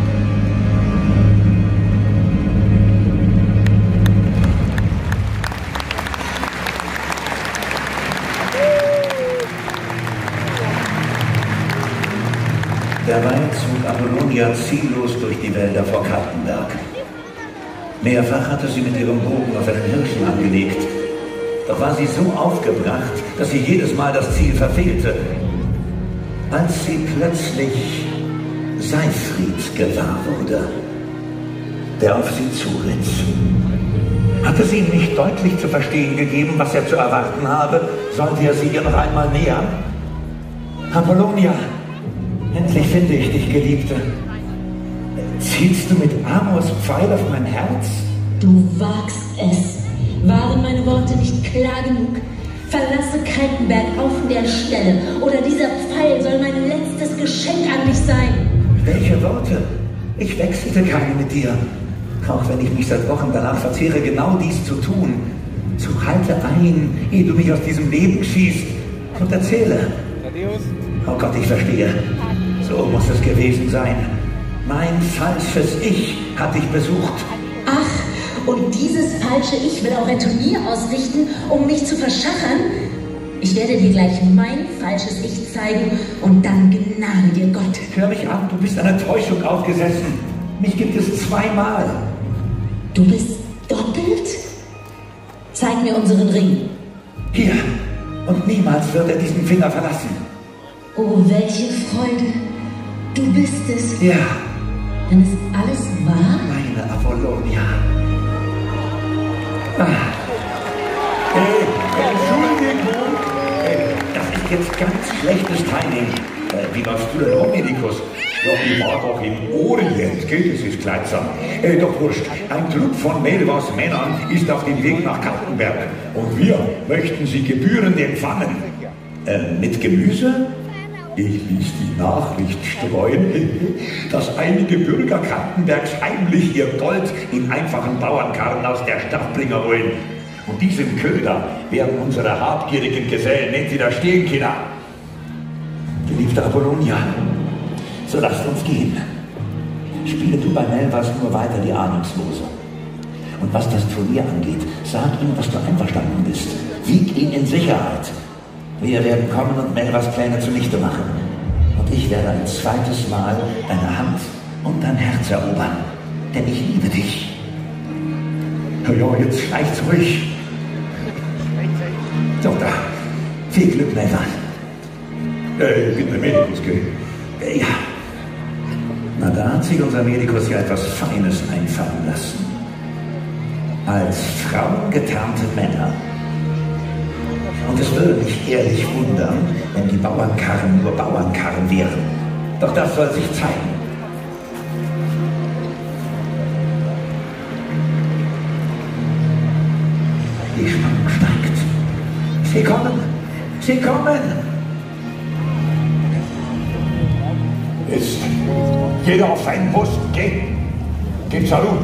Derweil zog Apollonia ziellos durch die Wälder vor Kaltenberg. Mehrfach hatte sie mit ihrem Bogen auf einen Hirschen angelegt. Doch war sie so aufgebracht, dass sie jedes Mal das Ziel verfehlte. Als sie plötzlich Seifried gewahr wurde, der auf sie zuritt. Hatte sie ihm nicht deutlich zu verstehen gegeben, was er zu erwarten habe, sollte er sie ihr noch einmal nähern? Apollonia, endlich finde ich dich, Geliebte. Zielst du mit Amors Pfeil auf mein Herz? Du wagst es. Waren meine Worte nicht klar genug? Verlasse Kaltenberg auf der Stelle, oder dieser Pfeil soll mein letztes Geschenk an dich sein. Welche Worte? Ich wechselte keine mit dir. Auch wenn ich mich seit Wochen danach verzehre, genau dies zu tun. So halte ein, ehe du mich aus diesem Leben schießt, und erzähle. Oh Gott, ich verstehe. So muss es gewesen sein. Mein falsches Ich hat dich besucht. Ach, und dieses falsche Ich will auch ein Turnier ausrichten, um mich zu verschachern? Ich werde dir gleich mein falsches Ich zeigen und dann gnade dir Gott. Hör mich an, du bist einer Täuschung aufgesessen. Mich gibt es zweimal. Du bist doppelt? Zeig mir unseren Ring. Hier. Und niemals wird er diesen Finger verlassen. Oh, welche Freude. Du bist es. Ja. Wenn es alles wahr? Meine Apollonia. Entschuldigung. Das ist jetzt ganz schlechtes Timing. Wie warst du denn, Medikus? Ja, ich war doch im Orient, gell? Das ist kleidsam. Doch wurscht, ein Trupp von Melvas Männern ist auf dem Weg nach Kaltenberg. Und wir möchten sie gebührend empfangen. Mit Gemüse? Ich ließ die Nachricht streuen, dass einige Bürger Kaltenbergs heimlich ihr Gold in einfachen Bauernkarren aus der Stadt bringen wollen. Und diesem Köder werden unsere habgierigen Gesellen nicht widerstehen können. Geliebte Apollonia, so lasst uns gehen. Spiele du bei Melvas nur weiter die Ahnungslose. Und was das Turnier angeht, sag ihm, dass du einverstanden bist. Wieg ihn in Sicherheit. Wir werden kommen und Melvas Pläne zunichte machen. Und ich werde ein zweites Mal deine Hand und dein Herz erobern. Denn ich liebe dich. Ja, jetzt schleicht's ruhig. So, da. Viel Glück, Melva. Ich bin der Medikus, gell? Ja. Na, da hat sich unser Medikus ja etwas Feines einfallen lassen. Als Frauen getarnte Männer. Und es würde mich ehrlich wundern, wenn die Bauernkarren nur Bauernkarren wären. Doch das soll sich zeigen. Die Spannung steigt. Sie kommen! Sie kommen! Jetzt jeder auf seinen Posten, gell? Geht's Salut!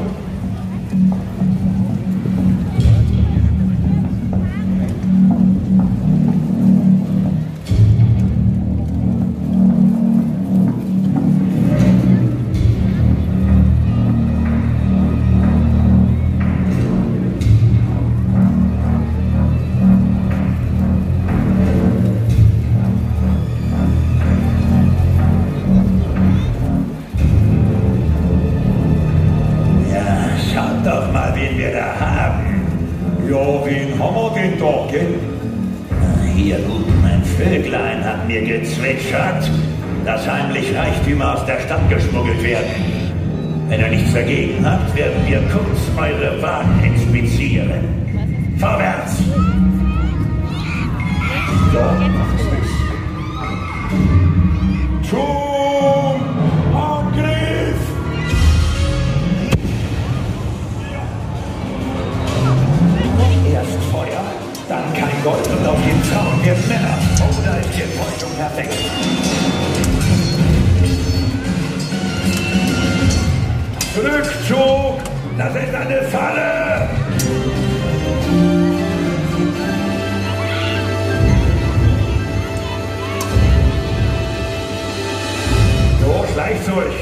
Dass heimlich Reichtümer aus der Stadt geschmuggelt werden. Wenn ihr nichts dagegen habt, werden wir kurz eure Wagen inspizieren. Vorwärts! Ja, macht's nichts. Zum Angriff! Erst Feuer, dann kein Gold und auf den Zaun werden Männer. Oh, da ist die Enttäuschung perfekt. Rückzug! Das ist eine Falle! So, schleicht durch!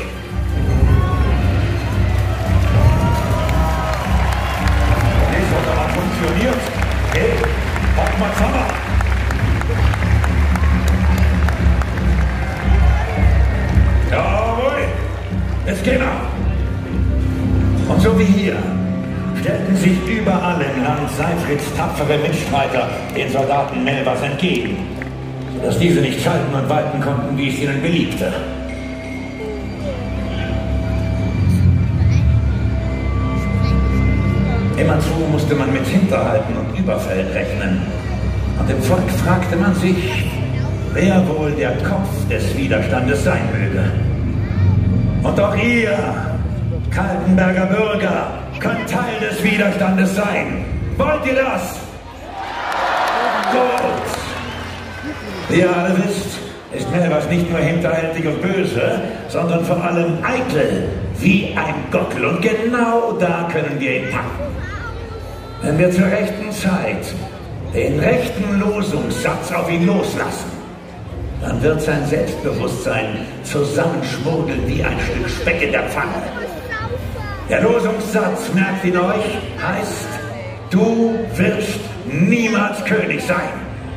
Das hat aber funktioniert! Hey, mach mal zusammen! Jawohl! Jetzt gehen wir! Und so wie hier stellten sich überall im Land Seyfrieds tapfere Mitstreiter den Soldaten Melbas entgegen, sodass diese nicht schalten und walten konnten, wie es ihnen beliebte. Immerzu musste man mit Hinterhalten und Überfällen rechnen. Und im Volk fragte man sich, wer wohl der Kopf des Widerstandes sein möge. Und auch ihr, Kaltenberger Bürger, könnt Teil des Widerstandes sein. Wollt ihr das? Gut. Wie ihr alle wisst, ist Melbas nicht nur hinterhältig und böse, sondern vor allem eitel, wie ein Gockel. Und genau da können wir ihn packen. Wenn wir zur rechten Zeit den rechten Losungssatz auf ihn loslassen, dann wird sein Selbstbewusstsein zusammenschmurgeln wie ein Stück Speck in der Pfanne. Der Losungssatz, merkt ihn euch, heißt, du wirst niemals König sein.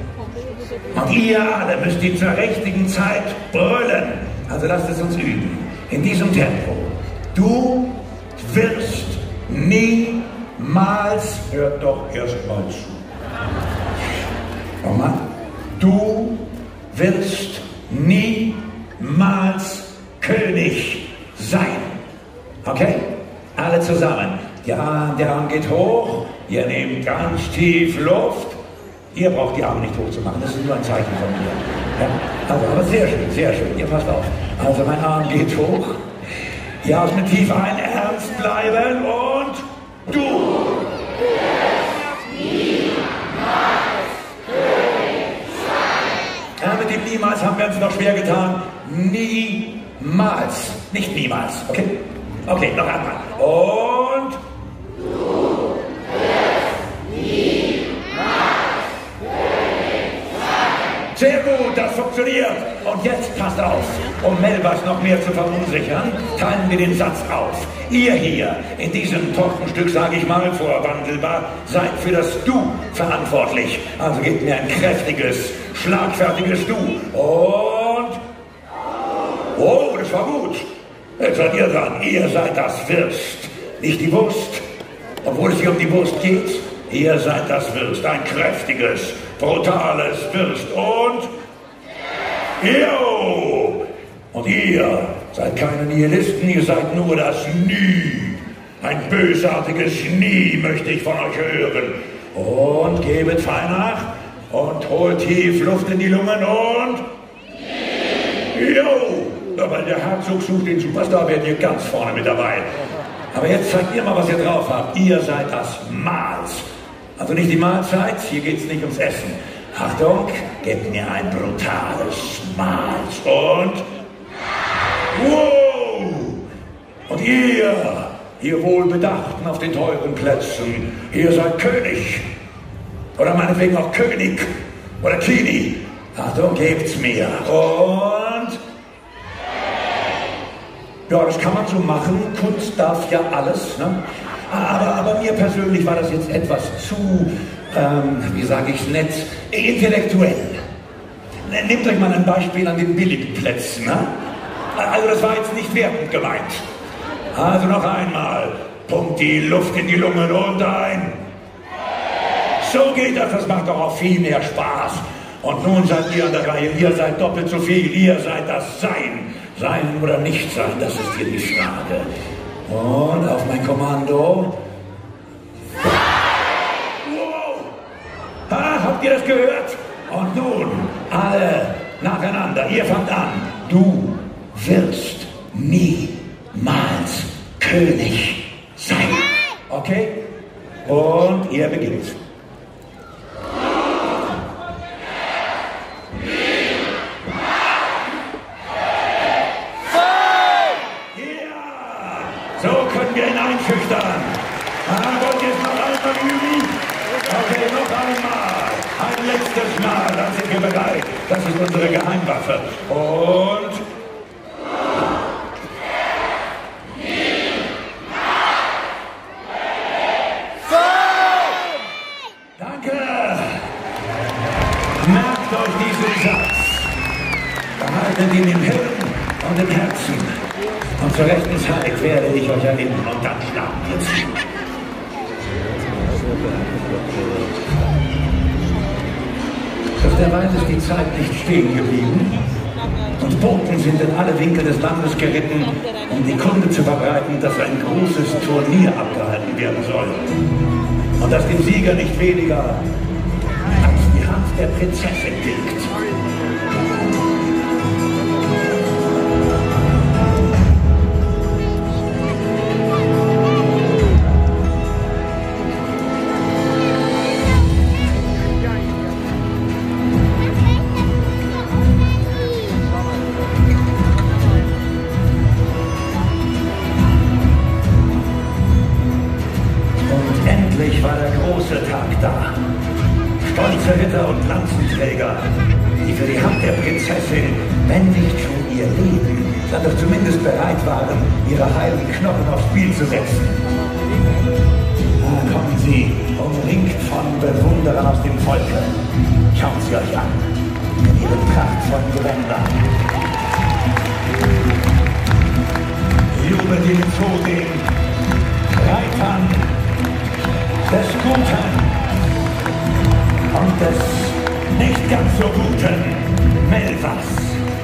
Und ihr alle müsst ihn zur richtigen Zeit brüllen. Also lasst es uns üben. In diesem Tempo. Du wirst niemals, hört doch erst mal zu. Nochmal. Du wirst niemals König sein. Okay? Alle zusammen. Der Arm geht hoch. Ihr nehmt ganz tief Luft. Ihr braucht die Arme nicht hochzumachen. Das ist nur ein Zeichen von mir. Ja? Also, aber sehr schön, sehr schön. Ihr passt auf. Also, mein Arm geht hoch. Ihr atmet tief ein, ernst bleiben und du wirst niemals König sein. Ja, mit dem niemals haben wir uns noch schwer getan. Niemals. Nicht niemals. Okay? Okay, noch einmal. Und du wirst niemals König sein. Sehr gut, das funktioniert. Und jetzt passt auf, um Melbas noch mehr zu verunsichern, teilen wir den Satz auf. Ihr hier, in diesem Tortenstück, sage ich mal, vorwandelbar, seid für das Du verantwortlich. Also gebt mir ein kräftiges, schlagfertiges Du. Und... Oh, das war gut. Jetzt seid ihr dran. Ihr seid das Würst, nicht die Wurst. Obwohl es hier um die Wurst geht. Ihr seid das Würst. Ein kräftiges, brutales Würst. Und... Jo! Und ihr seid keine Nihilisten, ihr seid nur das Nie. Ein bösartiges Nie möchte ich von euch hören. Und gebet fein nach. Und holt tief Luft in die Lungen und... Jo! Weil der Herzog sucht den Superstar, werdet ihr ganz vorne mit dabei. Aber jetzt zeigt ihr mal, was ihr drauf habt. Ihr seid das Mahls. Also nicht die Mahlzeit, hier geht es nicht ums Essen. Achtung, gebt mir ein brutales Mahls. Und... Wow! Und ihr Wohlbedachten auf den teuren Plätzen, ihr seid König. Oder meinetwegen auch König. Oder Kini. Achtung, gebt's mir. Und... Ja, das kann man so machen. Kunst darf ja alles. Ne? Aber mir persönlich war das jetzt etwas zu, wie sage ich es nett, intellektuell. Nehmt euch mal ein Beispiel an den billigen Plätzen. Ne? Also das war jetzt nicht wertend gemeint. Also noch einmal. Pumpt die Luft in die Lungen und ein. So geht das. Das macht doch auch viel mehr Spaß. Und nun seid ihr an der Reihe. Ihr seid doppelt so viel. Ihr seid das Sein. Sein oder nicht sein, das ist hier die Frage. Und auf mein Kommando. Wow! Habt ihr das gehört? Und nun, alle nacheinander. Ihr fangt an. Du wirst niemals König sein. Okay? Und ihr beginnt. einschüchtern. Wollt ihr es noch einmal üben? Okay, noch einmal. Ein letztes Mal, dann sind wir bereit. Das ist unsere Geheimwaffe. Und... Danke. Merkt euch diesen Satz. Behaltet ihn im Hirn und im Herzen. Und zur rechten Zeit werde ich euch erinnern und dann schlafen wir zu. Doch derweil ist die Zeit nicht stehen geblieben und Boten sind in alle Winkel des Landes geritten, um die Kunde zu verbreiten, dass ein großes Turnier abgehalten werden soll. Und dass dem Sieger nicht weniger als die Hand der Prinzessin gilt. War der große Tag da. Stolze Ritter und Lanzenträger, die für die Hand der Prinzessin, wenn nicht schon ihr Leben, dann doch zumindest bereit waren, ihre heilen Knochen aufs Spiel zu setzen. Da kommen sie, umringt von Bewunderern aus dem Volke. Schaut sie euch an, in ihren prachtvollen Gewändern. Jubelt ihnen zu den Reitern des Guten und des nicht ganz so guten Melvas.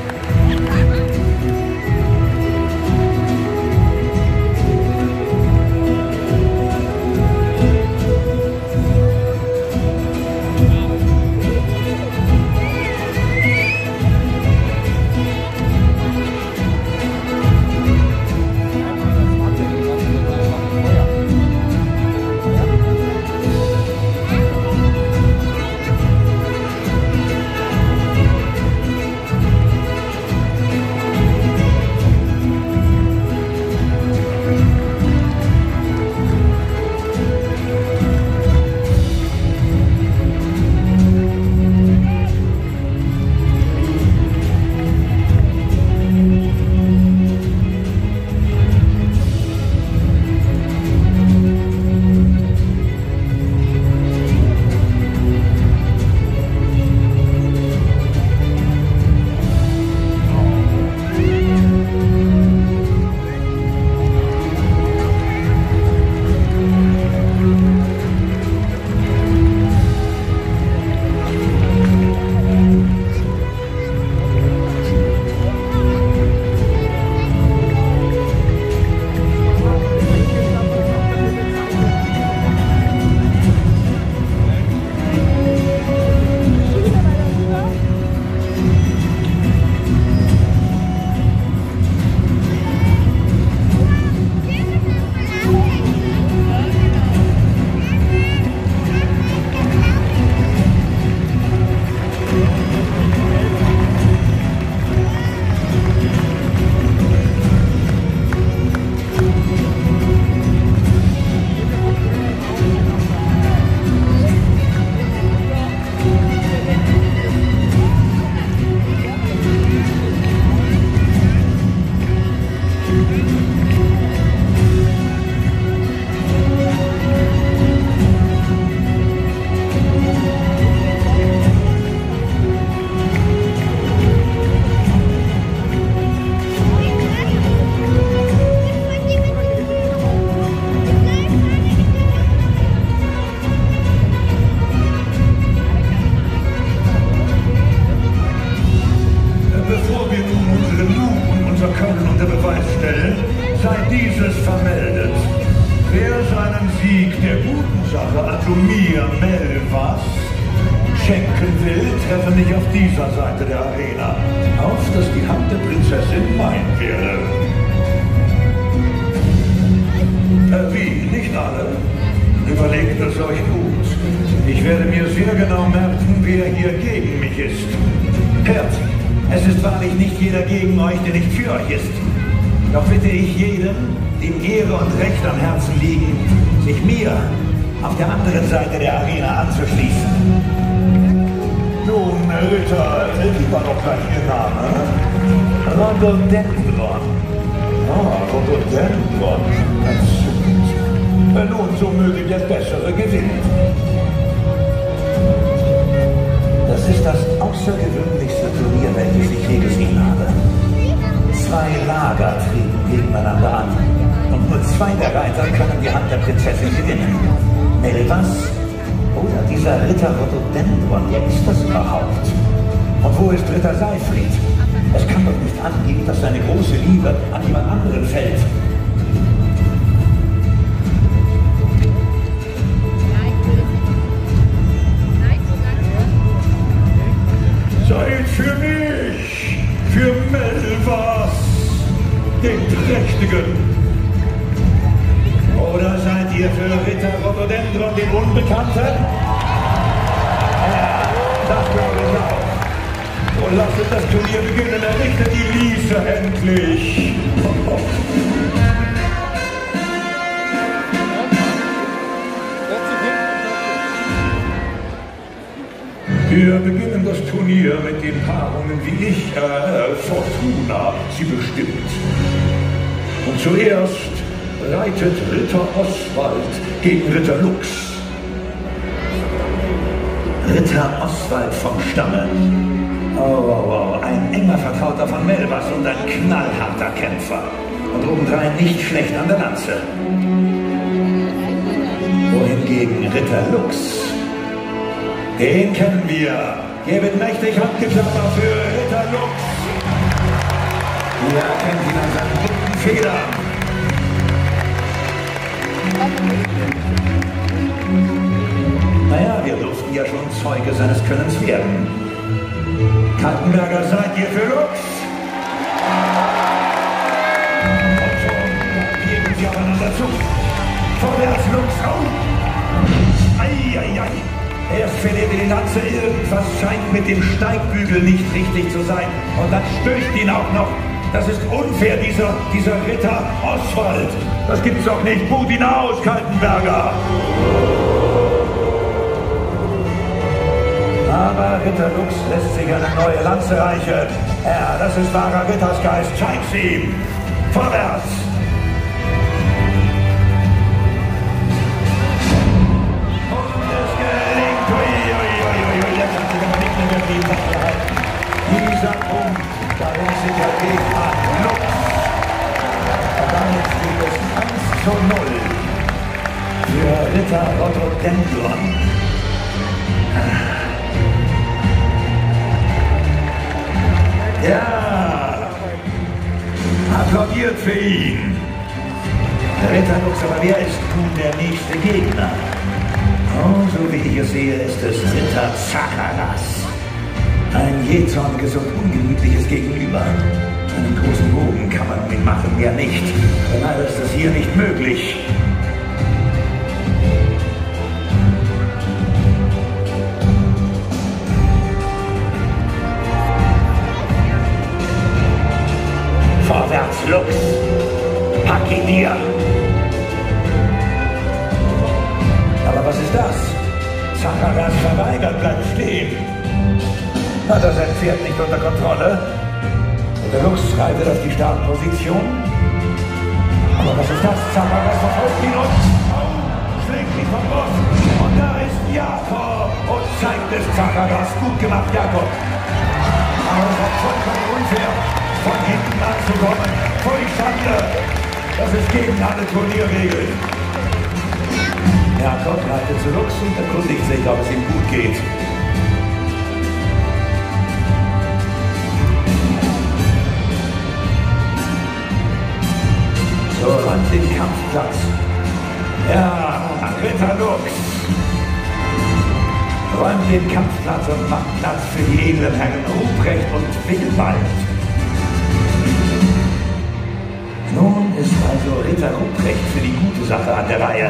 Schenken will, treffe mich auf dieser Seite der Arena. Auf, dass die Hand der Prinzessin mein werde. Wie? Nicht alle? Überlegt es euch gut. Ich werde mir sehr genau merken, wer hier gegen mich ist. Hört, es ist wahrlich nicht jeder gegen euch, der nicht für euch ist. Doch bitte ich jeden, dem Ehre und Recht am Herzen liegen, sich mir auf der anderen Seite der Arena anzuschließen. Nun, Ritter, ich war doch gleich Ihr Name. Rhododendron. Rhododendron. Nun, so möge der Bessere gewinnen. Das ist das außergewöhnlichste Turnier, welches ich je gesehen habe. 2 Lager treten gegeneinander an. Und nur 2 der Reiter können die Hand der Prinzessin gewinnen. Melvas oder dieser Ritter Rhododendron, wer ist das überhaupt? Und wo ist Ritter Seifried? Es kann doch nicht angehen, dass seine große Liebe an jemand anderen fällt. Seid für mich, für Melvas, den Prächtigen. Oder seid ihr für Ritter Rhododendron, den Unbekannten? Ja, das glaube ich auch. So lasst das Turnier beginnen, errichtet die Liese endlich. Wir beginnen das Turnier mit den Paarungen, wie ich, Fortuna sie bestimmt. Und zuerst reitet Ritter Oswald gegen Ritter Lux. Ritter Oswald vom Stamme. Oh, ein enger Vertrauter von Melvas und ein knallharter Kämpfer. Und obendrein nicht schlecht an der Lanze. Wohingegen Ritter Lux, den kennen wir. Gebet mächtig Handgeklapper für Ritter Lux. Ihr erkennt ihn an seinen bunten Federn. Naja, wir durften ja schon Zeuge seines Könnens werden. Kaltenberger, seid ihr für Lux? Und schon geben sie aufeinander zu. Vorwärts, Lux, auf! Ei. Erst verliert die Lanze, irgendwas scheint mit dem Steigbügel nicht richtig zu sein. Und dann stößt ihn auch noch. Das ist unfair, dieser Ritter Oswald. Das gibt's doch nicht. Boot ihn aus, Kaltenberger. Aber Ritter Lux lässt sich eine neue Lanze reichen. Ja, das ist wahrer Rittersgeist. Zeig's ihm. Vorwärts. Dieser Punkt, darum sichert Eva Lux. Und damit steht es 1:0 für Ritter Rhododendron. Ja, applaudiert für ihn. Der Ritter Lux, aber wer ist nun der nächste Gegner? Oh, so wie ich es sehe, ist es Ritter Zacharas. Ein jähzorniges und ungemütliches Gegenüber. Einen großen Bogen kann man mit machen, mehr nicht. Denn leider ist das hier nicht möglich. Vorwärts, Lux! Pack ihn dir! Aber was ist das? Zacharas verweigert, bleibt stehen. Hat er sein Pferd nicht unter Kontrolle? Der Lux reitet auf die Startposition. Aber was ist das? Zacharas verfolgt ihn und schlägt ihn vom Ross. Und da ist Jakob und zeigt es Zacharas. Gut gemacht, Jakob. Aber es war vollkommen unfair, von hinten anzukommen. Voll Schande. Das ist gegen alle Turnierregeln. Jakob reitet zu Lux und erkundigt sich, ob es ihm gut geht. So, an den Kampfplatz. Ja, Ritter Lux. Räumt den Kampfplatz und macht Platz für die edlen Herren Ruprecht und Willibald. Nun ist also Ritter Ruprecht für die gute Sache an der Reihe.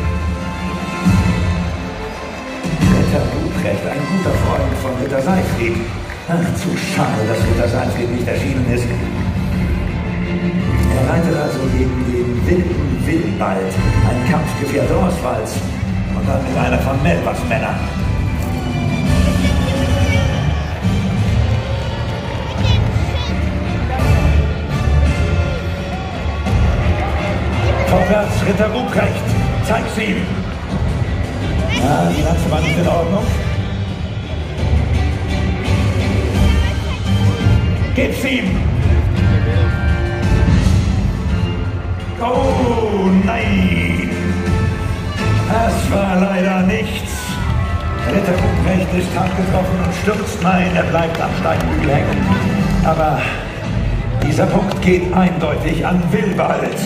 Ritter Ruprecht, ein guter Freund von Ritter Seifried. Ach, zu schade, dass Ritter Seifried nicht erschienen ist. Ja, reitet also gegen den wilden Willenwald, ein Kampfgefährte Oswalds und dann mit einer von Melbas Männern. Vorwärts, Ritter Ruprecht, zeig's ihm! Ja, die Lanze war nicht in Ordnung. Gib's ihm! Oh nein! Das war leider nichts. Ritter Ruprecht ist hart getroffen und stürzt. Nein, er bleibt am Steinbügel hängen. Aber dieser Punkt geht eindeutig an Wilbald.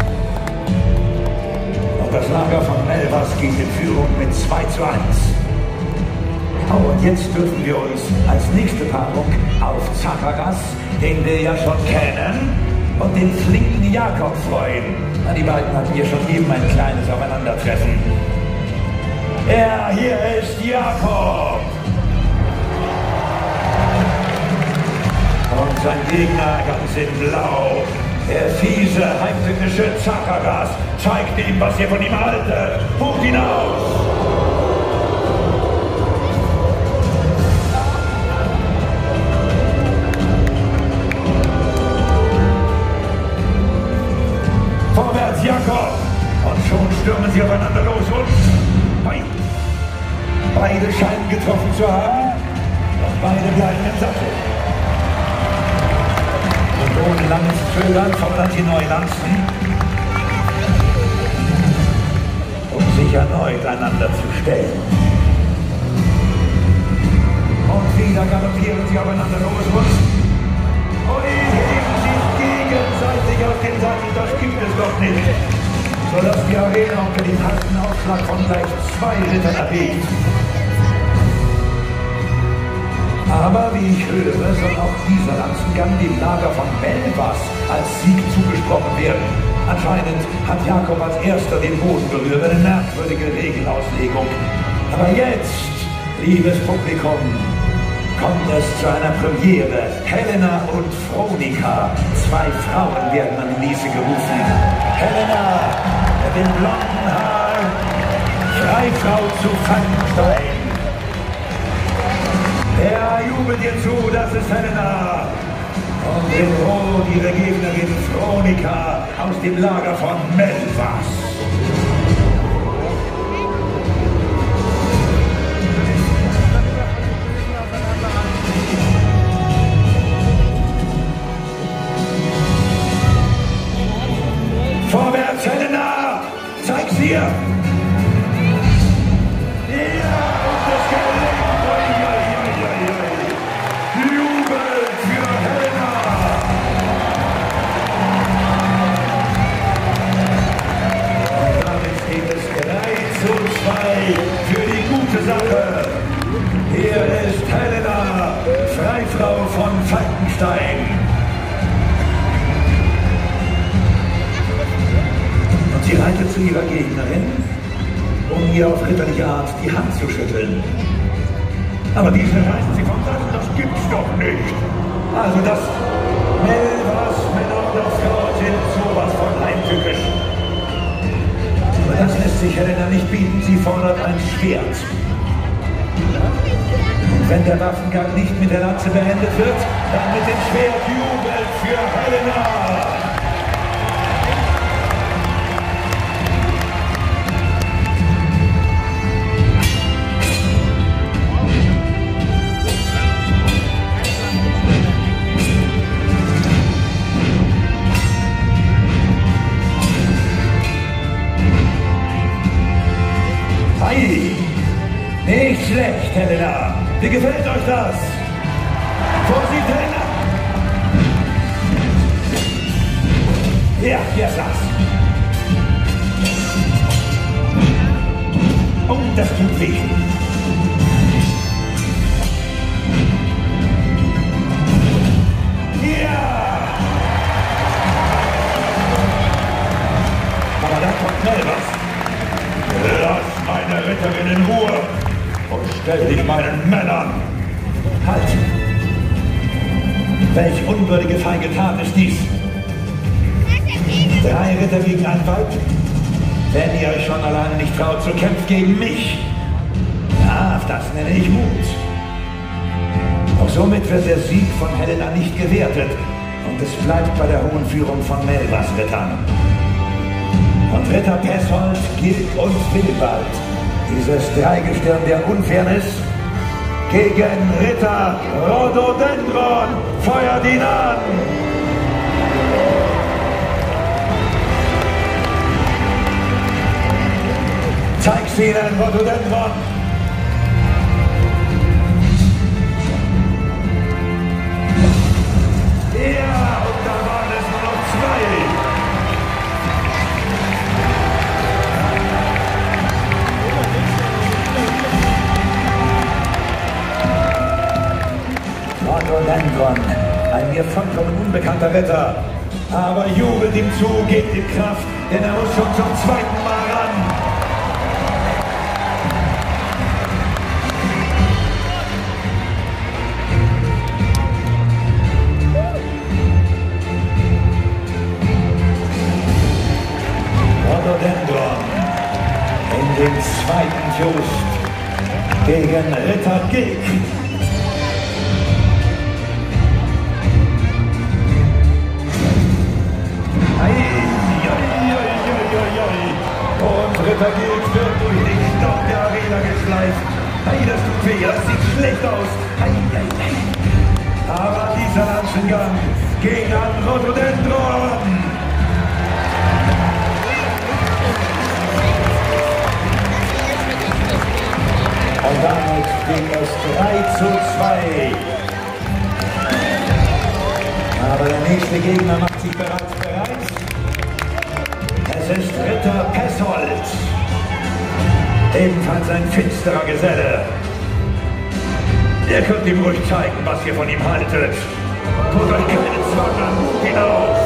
Und das Lager von Melvas geht in Führung mit 2:1. Oh, und jetzt dürfen wir uns als nächste Paarung auf Zacharias, den wir ja schon kennen, und den flinken Jakob freuen. Na, die beiden hatten hier schon eben ein kleines Aufeinandertreffen. Ja, hier ist Jakob. Und sein Gegner ganz in Blau. Der fiese, heimtückische Zacharias zeigt ihm, was ihr von ihm haltet. Holt ihn aus! Vorwärts, Jakob! Und schon stürmen sie aufeinander los und... Beide scheinen getroffen zu haben, doch beide bleiben im Sattel. Und ohne langes Zögern fordern sie neu Lanzen, um sich erneut einander zu stellen. Und wieder galoppieren sie aufeinander los und heben sich gegenseitig auf den Sattel. Das gibt es doch nicht. Sodass die Arena unter dem harten Aufschlag von gleich 2 Rittern erbegt. Aber wie ich höre, soll auch dieser Lanzengang dem Lager von Melvas als Sieg zugesprochen werden. Anscheinend hat Jakob als erster den Boden berührt, eine merkwürdige Regelauslegung. Aber jetzt, liebes Publikum, kommt es zu einer Premiere. Helena und Veronika, 2 Frauen werden an die Liese gerufen. Helena mit dem blonden Haar, Freifrau zu Falkenstein. Ja, jubelt ihr zu, das ist Helena. Und in Rot ihre Gegnerin Veronika aus dem Lager von Melvas. Vorwärts, Helena! Zeig's ihr! Für die gute Sache. Hier ist Helena, Freifrau von Falkenstein. Und sie reitet zu ihrer Gegnerin, um ihr auf ritterliche Art die Hand zu schütteln. Aber diese reißen sie vom Sattel, das gibt's doch nicht. Also das Melvas Männer und Frauen sind sowas von heimtückisch. Aber das lässt sich Helena nicht bieten, sie fordert ein Schwert. Und wenn der Waffengang nicht mit der Lanze beendet wird, dann mit dem Schwert jubelt für Helena! Nicht schlecht, Helena. Wie gefällt euch das? Vorsicht, Helena! Ja, hier ist das. Oh, das tut weh. Ja! Aber da kommt Melvas. Lass meine Ritterin in Ruhe und stell dich meinen Männern. Halt! Welch unwürdige, feige Tat ist dies? 3 Ritter gegen ein Weib? Wenn ihr euch schon alleine nicht traut, so kämpft gegen mich. Ja, das nenne ich Mut. Auch somit wird der Sieg von Helena nicht gewertet und es bleibt bei der hohen Führung von Melvas Rittern. Und Ritter Pessold gilt und Willibald, dieses Dreigestirn der Unfairness, gegen Ritter Rhododendron. Feuert ihn an! Zeig's ihnen, Rhododendron! Ja, und da waren es nur noch 2. Rhododendron, ein mir vollkommen unbekannter Ritter. Aber jubelt ihm zu, gebt ihm Kraft, denn er muss schon zum 2. Mal ran. Rhododendron in den 2. Just gegen Ritter Gig. Und Ritter Gig wird durch den Staub der Arena geschleift. Hey, das tut weh, das sieht schlecht aus. Aber dieser Lanzengang geht an Rhododendron. Und damit ging es 3:2. Aber der nächste Gegner macht sich bereits bereit. Es ist Ritter Pessold. Ebenfalls ein finsterer Geselle. Ihr könnt ihm ruhig zeigen, was ihr von ihm haltet. Tut euch keinen Zwang an, hinaus!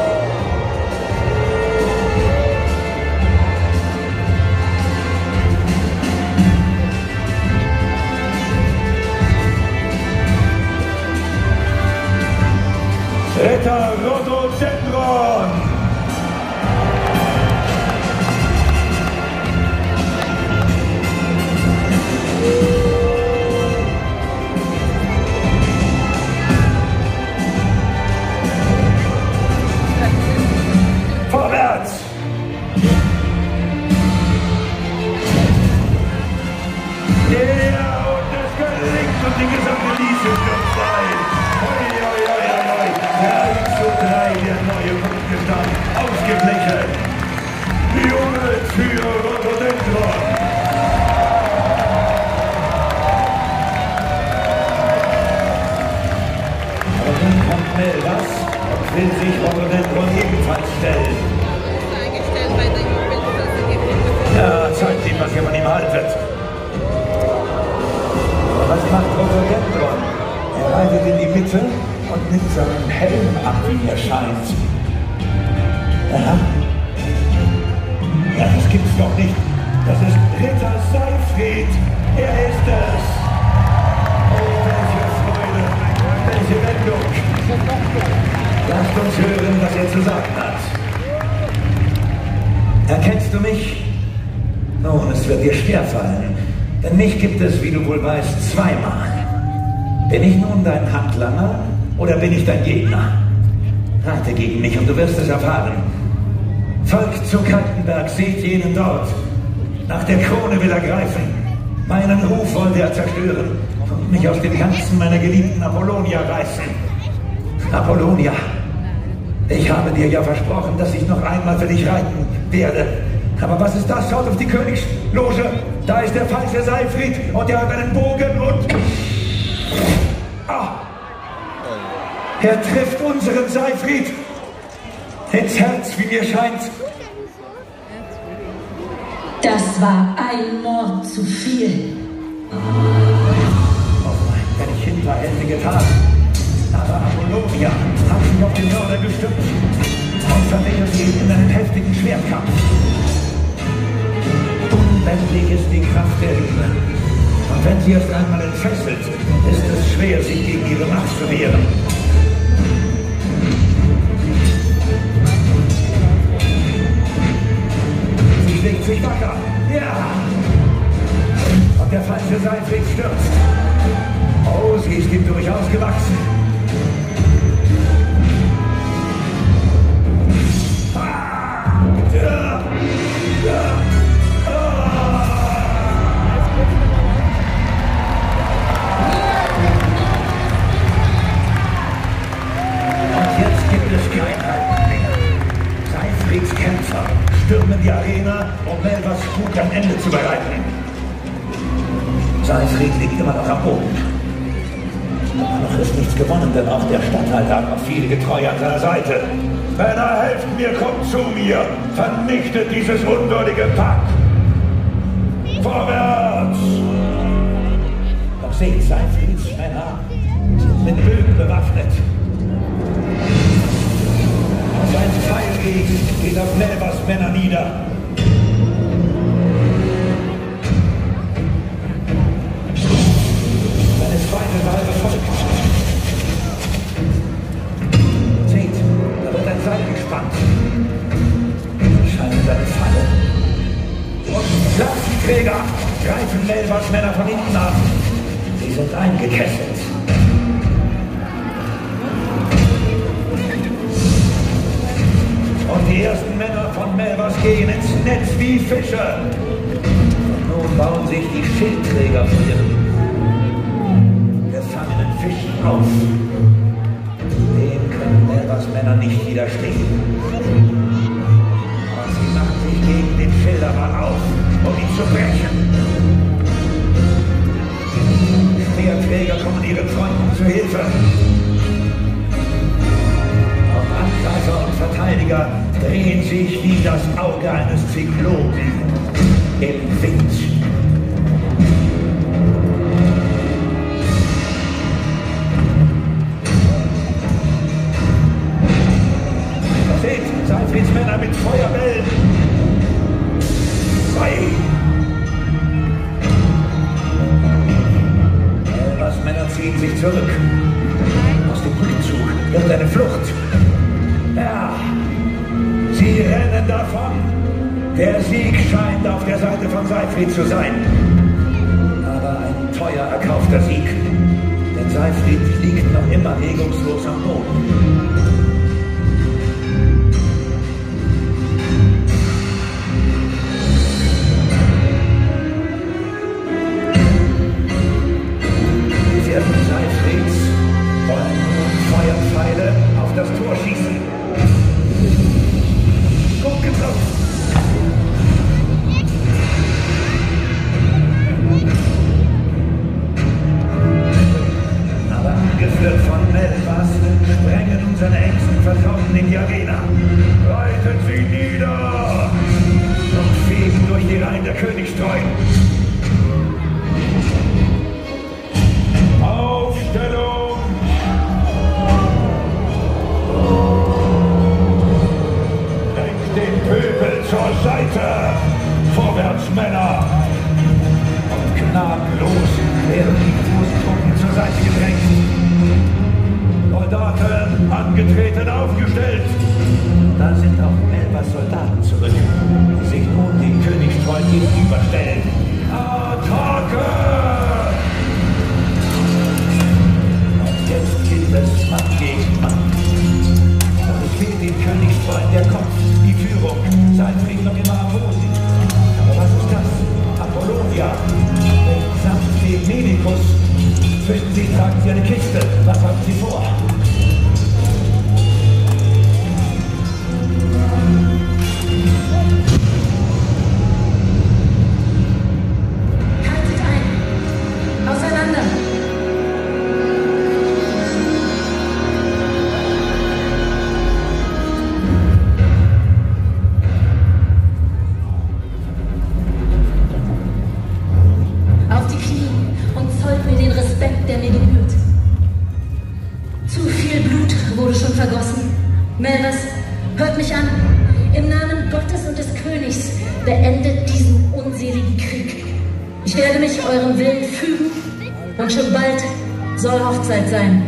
Ritter Rhododendron! Vorwärts! Ja, und es gelingt und die gesamte Liese wird frei. Der neue Punktgestand ausgeglichen. Jubelt für Rhododendron. Aber dann kommt Melvas und will sich Rhododendron ebenfalls stellen. Ja, zeigt ihm, was ihr von ihm haltet. Aber was macht Rhododendron? Er reitet in die Mitte und nimmt seinen Helm ab, wie mir scheint. Aha. Ja, das gibt's doch nicht. Das ist Ritter Seyfried. Er ist es. Oh, welche Freude. Welche Wendung. Lasst uns hören, was er zu sagen hat. Erkennst du mich? Nun, es wird dir schwerfallen. Denn mich gibt es, wie du wohl weißt, 2-mal. Bin ich nun dein Handlanger? Oder bin ich dein Gegner? Rate gegen mich und du wirst es erfahren. Folgt zu Kaltenberg, seht jenen dort. Nach der Krone will er greifen. Meinen Ruf wollte er zerstören und mich aus dem Herzen meiner geliebten Apollonia reißen. Apollonia, ich habe dir ja versprochen, dass ich noch einmal für dich reiten werde. Aber was ist das? Schaut auf die Königsloge. Da ist der falsche Seyfried und er hat einen Bogen und... Er trifft unseren Seyfried ins Herz, wie mir scheint. Das war ein Mord zu viel. Oh mein, wenn ich Hinterhältige getan. Aber Apollonia hat sich auf den Mörder gestützt und verwickelt ihn in einen heftigen Schwertkampf. Unbändig ist die Kraft der Liebe. Und wenn sie erst einmal entfesselt, ist es schwer, sich gegen ihre Macht zu wehren. stürmen die Arena, um Melvas Spuk ein Ende zu bereiten. Seyfried liegt immer noch am Boden. Doch noch ist nichts gewonnen, denn auch der Statthalter hat noch viele Getreue an seiner Seite. Männer, helft mir, kommt zu mir! Vernichtet dieses unwürdige Pack! Vorwärts! Doch seht, Seyfrieds Männer sind mit Bögen bewaffnet. Als ein Pfeil geht auf Melvas Männer nieder. Seine zweite Salve folgt. Seht, da wird ein Seil gespannt. Scheint eine Falle. Und Lastträger greifen Melvas Männer von hinten an. Sie sind eingekesselt. Und die ersten Männer von Melvas gehen ins Netz wie Fische. Und nun bauen sich die Schildträger von ihren gefangenen Fischen auf. Dem können Melvas Männer nicht widerstehen. Und sie machen sich gegen den Schilderwall auf, um ihn zu brechen. Speerträger kommen ihren Freunden zu Hilfe. Auch Angreifer und Verteidiger drehen sich wie das Auge eines Zyklopen im Wind. Seht, Seyfrieds Männer mit Feuerbällen. Melvas Männer ziehen sich zurück. Aus dem Rückzug wird eine Flucht. Ja, sie rennen davon. Der Sieg scheint auf der Seite von Seyfried zu sein. Aber ein teuer erkaufter Sieg. Denn Seyfried liegt noch immer regungslos am Boden. Seyfrieds wollen nun Feuerpfeile auf das Tor schießen. Gut getroffen. Aber angeführt von Melvas sprengen nun seine engsten Vertrauten in die Arena. Reitet sie nieder und fegen durch die Reihen der Königstreuen. Aufstellung! Denkt den Pöbel zur Seite! Vorwärts, Männer! Und gnadenlos werden die Fußtruppen zur Seite gedrängt. Soldaten angetreten, aufgestellt! Da sind auch Melvas Soldaten zurück, die sich nun den Königstreuen gegenüberstellen. Attacke! Jetzt gilt es Mann gegen Mann. Doch es fehlt dem Königstreuen der Kopf, die Führung. Seyfried noch immer am Boden. Aber was ist das? Apollonia. Samt dem Medikus. Zwischen sie tragen sie eine Kiste. Was haben sie vor? Haltet ein! Auseinander! Melvas, hört mich an. Im Namen Gottes und des Königs beendet diesen unseligen Krieg. Ich werde mich eurem Willen fügen und schon bald soll Hochzeit sein.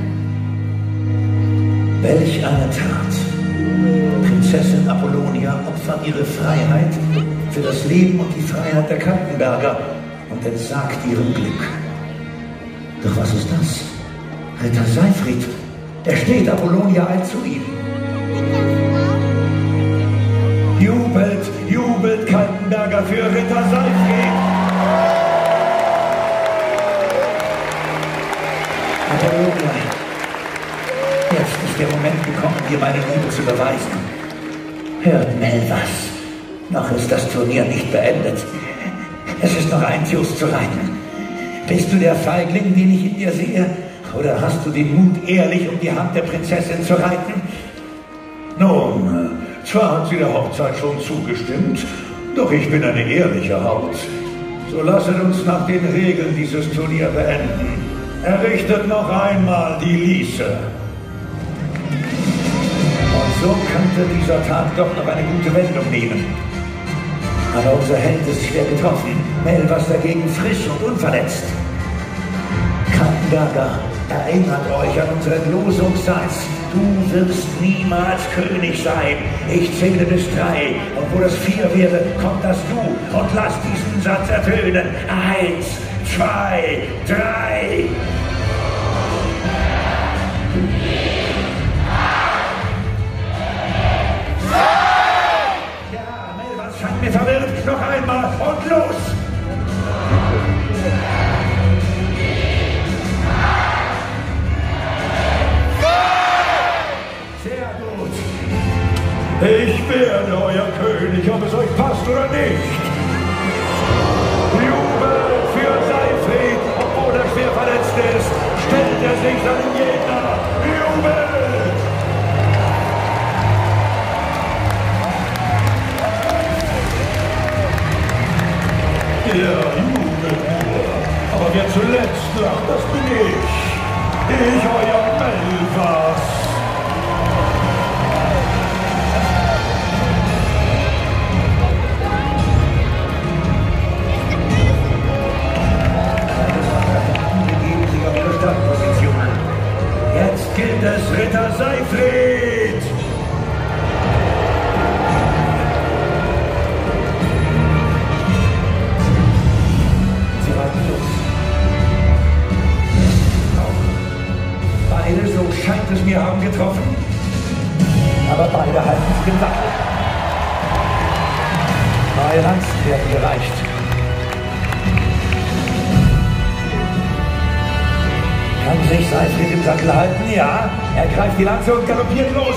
Welch eine Tat! Prinzessin Apollonia opfert ihre Freiheit für das Leben und die Freiheit der Kaltenberger und entsagt ihrem Glück. Doch was ist das? Ritter Seyfried, er steht Apollonia ein zu ihm. Jubelt, jubelt Kaltenberger für Ritter Seyfried! Apollonia, jetzt ist der Moment gekommen, dir meine Liebe zu beweisen. Hört Melvas, Noch ist das Turnier nicht beendet. Es ist noch eins, just zu reiten. Bist du der Feigling, den ich in dir sehe? Oder hast du den Mut, ehrlich um die Hand der Prinzessin zu reiten? Nun, zwar hat sie der Hochzeit schon zugestimmt, doch ich bin eine ehrliche Haut. So lasset uns nach den Regeln dieses Turnier beenden. Errichtet noch einmal die Liese. Und so könnte dieser Tag doch noch eine gute Wendung nehmen. Aber unser Held ist schwer getroffen. Melvas dagegen frisch und unverletzt. Kaltenberger, erinnert euch an unseren Losungssatz. Du wirst niemals König sein. Ich zähle bis 3. Und wo das 4 wäre, kommt das Du. Und lass diesen Satz ertönen. 1, 2, 3. Ja, Melvas scheint mir verwirrt. Noch einmal und los! Ich werde euer König, ob es euch passt oder nicht. Jubel für Seyfried, obwohl er schwer verletzt ist, stellt er sich seinem Gegner. Jubel! Ja, jubel nur. Aber wer zuletzt lacht, das bin ich. Ich, euer Melvas. Jetzt gilt es, Ritter Seyfried! Sie reiten los. Beide, so scheint es mir, haben getroffen. Aber beide halten sich im Sattel. Neue Lanzen werden gereicht. Kann sich Seyfried im Sattel halten? Ja. Er greift die Lanze und galoppiert los.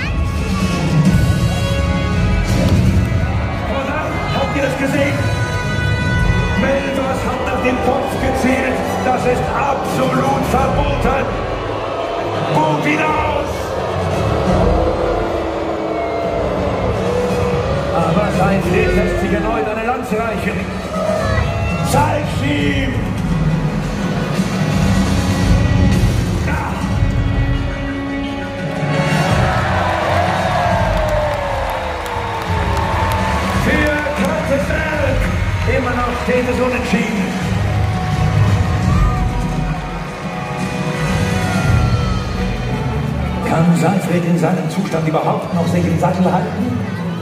Aber dann, habt ihr das gesehen? Melvas hat nach dem Kopf gezählt. Das ist absolut verboten. Boot ihn aus! Aber Seyfried lässt sich erneut eine Lanze reichen. Zeig's ihm! Immer noch steht es unentschieden. Kann Seyfried in seinem Zustand überhaupt noch sich im Sattel halten?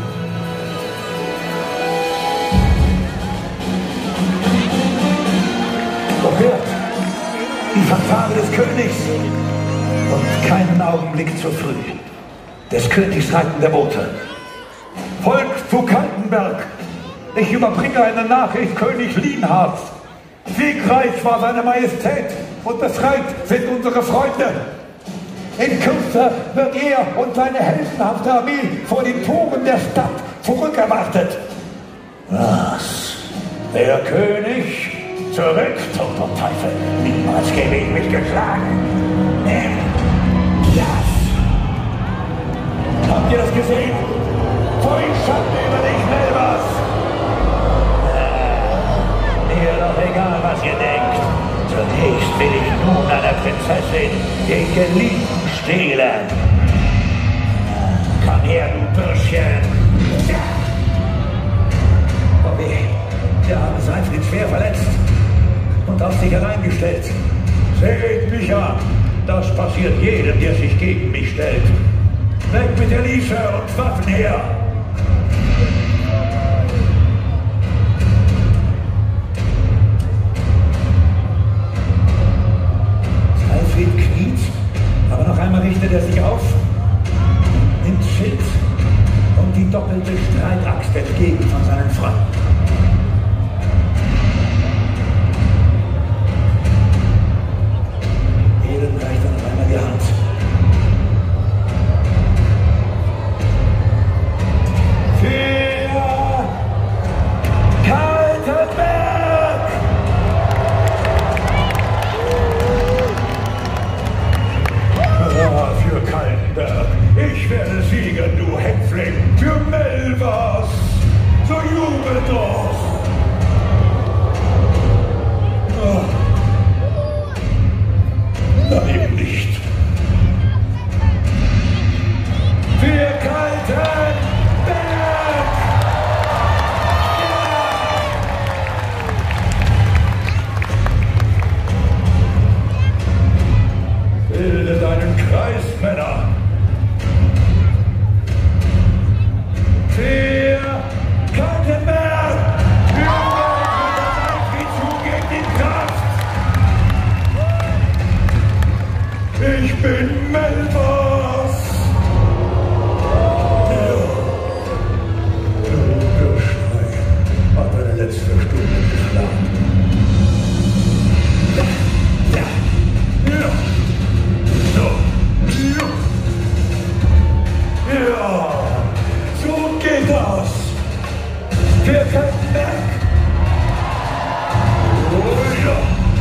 Doch hört die Fanfare des Königs und keinen Augenblick zu früh. Des Königs reitende Bote. Folgt zu Kaltenberg! Ich überbringe eine Nachricht König Lienhards. Siegreich war seine Majestät und befreit sind unsere Freunde. In Kürze wird er und seine heldenhafte Armee vor den Toren der Stadt zurückerwartet. Was? Der König? Zurück, toter Teufel. Niemals gebe ich mich geschlagen. Nimm das. Habt ihr das gesehen? Pfui Schande über dich, Melvas. Mir doch egal, was ihr denkt. Zunächst will ich nun einer Prinzessin den Geliebten stehlen. Komm her, du Bürschchen. Oh weh, der arme Seyfried schwer verletzt und auf sich allein gestellt. Seht mich an. Das passiert jedem, der sich gegen mich stellt. Weg mit der Liese und Waffen her. Seyfried kniet, aber noch einmal richtet er sich auf, nimmt Schild und die doppelte Streitaxt entgegen von seinen Freunden. Jedem reicht er noch einmal die Hand. Für Ich werde siegen, du Häftling, für Melvas. So jubel doch. Oh. Dann eben nicht. Wir kalten Berg! Ja! Bildet einen Kreis, Männer. Für Kaltenberg! Gegen die Kraft! Ich bin Melvas! Der Schrei hat eine letzte Stunde geschlagen. Ja. So. Ja. So geht das. Wir können weg. Oh ja.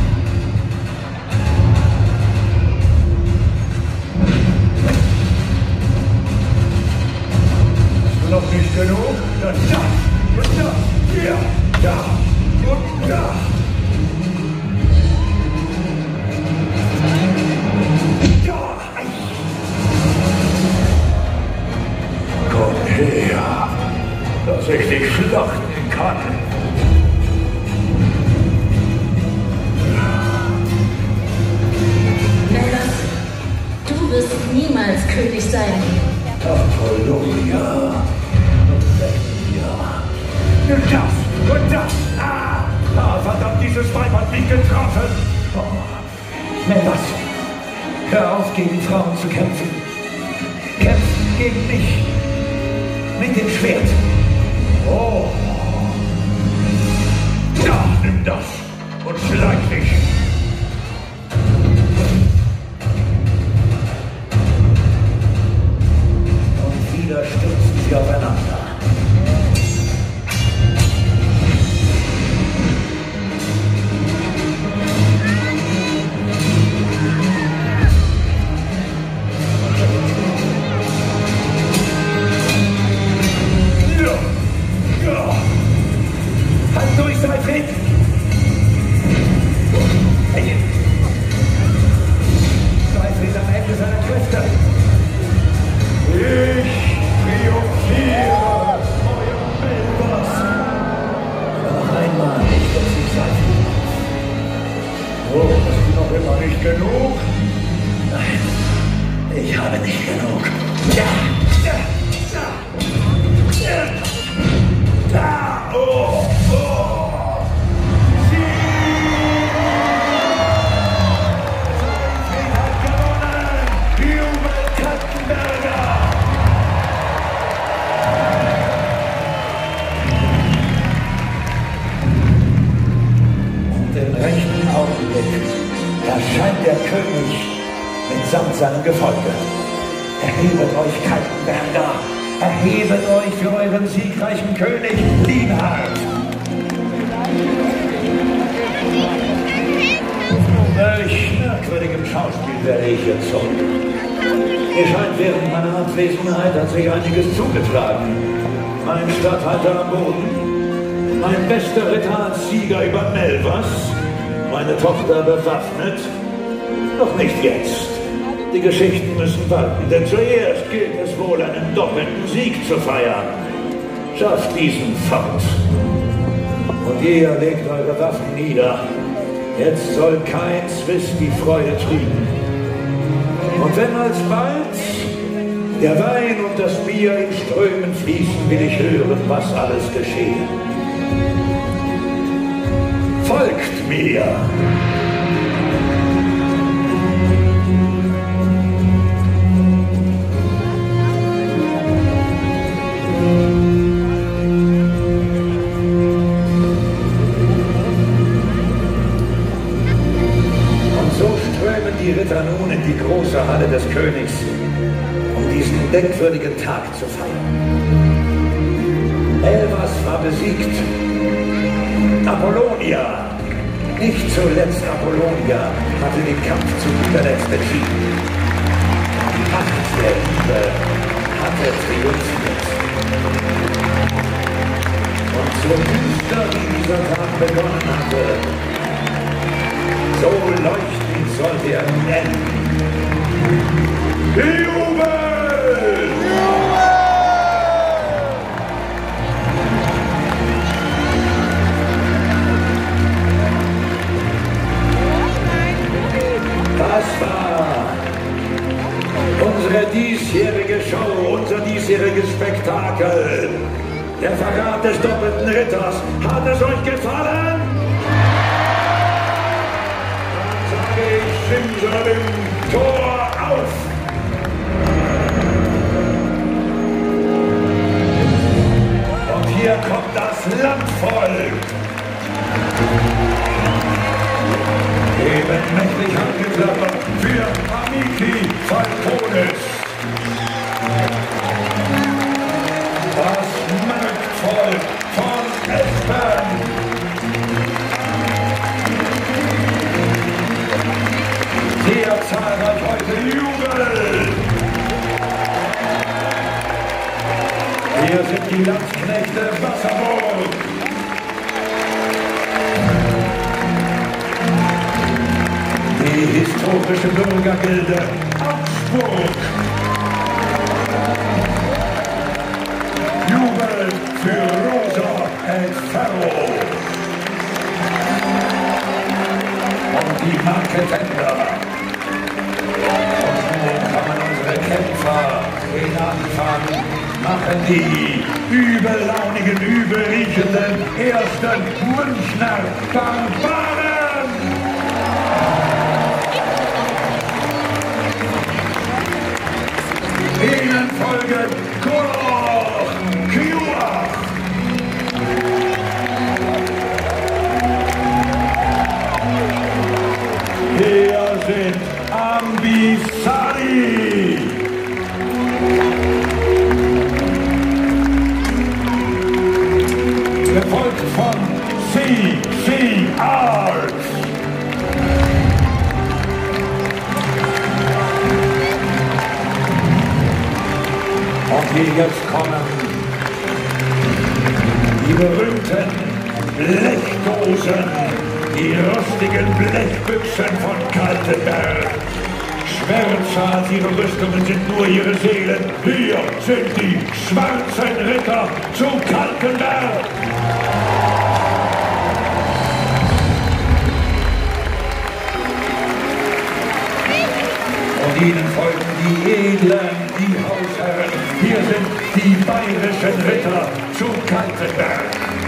Hast du noch nicht genug? Dann da und da, hier, da und da. Ja. Komm her, dass ich dich schlachten kann. Melvas, du wirst niemals König sein. Apollonia. Und das und das. Ah, verdammt, dieses Weib hat mich getroffen. Oh. Melvas, hör auf, gegen Frauen zu kämpfen. Kämpf gegen mich. Mit dem Schwert. Oh. Ja, nimm das und schlag dich. Und wieder stürzen sie aufeinander. Halt durch, Seifried! Hey! Seifried am Ende seiner Kräfte. Ich triumphiere, euer Melvas. Aber noch einmal, ich werde sich Seifried. Oh, hast du noch immer nicht genug? Nein, ich habe nicht genug. Ja! Da! Oh! Oh! Sieg! Seifried hat gewonnen! Jubel Kattenberger! Und im rechten Augenblick erscheint der König mitsamt seinem Gefolge. Erhebet euch, Kaltenberger! Erhebet euch für euren siegreichen König, Liebhard! Welch merkwürdigem Schauspiel werde ich jetzt so. Mir scheint, während meiner Abwesenheit hat sich einiges zugetragen. Mein Statthalter am Boden, mein bester Ritter als Sieger über Melvas, meine Tochter bewaffnet. Doch nicht jetzt. Die Geschichten müssen warten, denn zuerst gilt es wohl, einen doppelten Sieg zu feiern. Schafft diesen fort. Und ihr legt eure Waffen nieder. Jetzt soll kein Zwist die Freude trüben. Und wenn alsbald der Wein und das Bier in Strömen fließen, will ich hören, was alles geschehen. Folgt mir! Die Ritter nun in die große Halle des Königs, um diesen denkwürdigen Tag zu feiern. Melvas war besiegt. Apollonia, nicht zuletzt Apollonia, hatte den Kampf zu guter Letzt entschieden. Die Macht der Liebe Sonne triumphiert. Und so düster wie dieser Tag begonnen hatte, so leuchtend sollte er nun enden. Jubel! Das war unsere diesjährige Show, unser diesjähriges Spektakel. Der Verrat des doppelten Ritters. Hat es euch gefallen? Dann sage ich Simsalabim, Tor auf! Und hier kommt das Landvolk. Eben mächtig angeklappert für Amiki Falcones. Das Marktvolk von Espen. Sehr zahlreich heute Jubel. Hier sind die Landsknechte Wasserburg. Die historische Bürgergilde Augsburg. Jubel für Rosa et Ferro. Und die Marketender. Und nun kann man unsere Kämpfer den Anfang machen, die übellaunigen, übelriechenden ersten Münchner Barbaren. Ihnen folgen Koloch, Kiuach. Hier sind Ambisari. Gefolgt von CC Arts. Und die jetzt kommen die berühmten Blechdosen, die rostigen Blechbüchsen von Kaltenberg. Schwärzer als ihre Rüstungen sind nur ihre Seelen. Hier sind die schwarzen Ritter zu Kaltenberg. Und ihnen folgen die Edlen, die Hausherren. Hier sind die bayerischen Ritter zu Kaltenberg.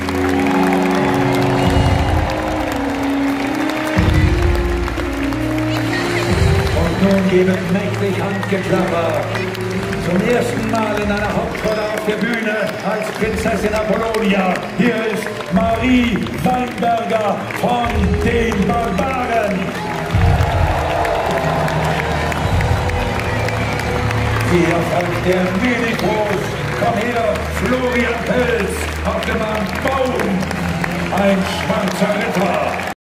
Und nun geben mächtig Handgeklapper. Zum ersten Mal in einer Hauptrolle auf der Bühne als Prinzessin Apollonia. Hier ist Marie Weinberger von den Barbaren. Hier folgt der Medikus. Komm her, Florian Pelz auf dem Baum. Ein schwarzer Ritter.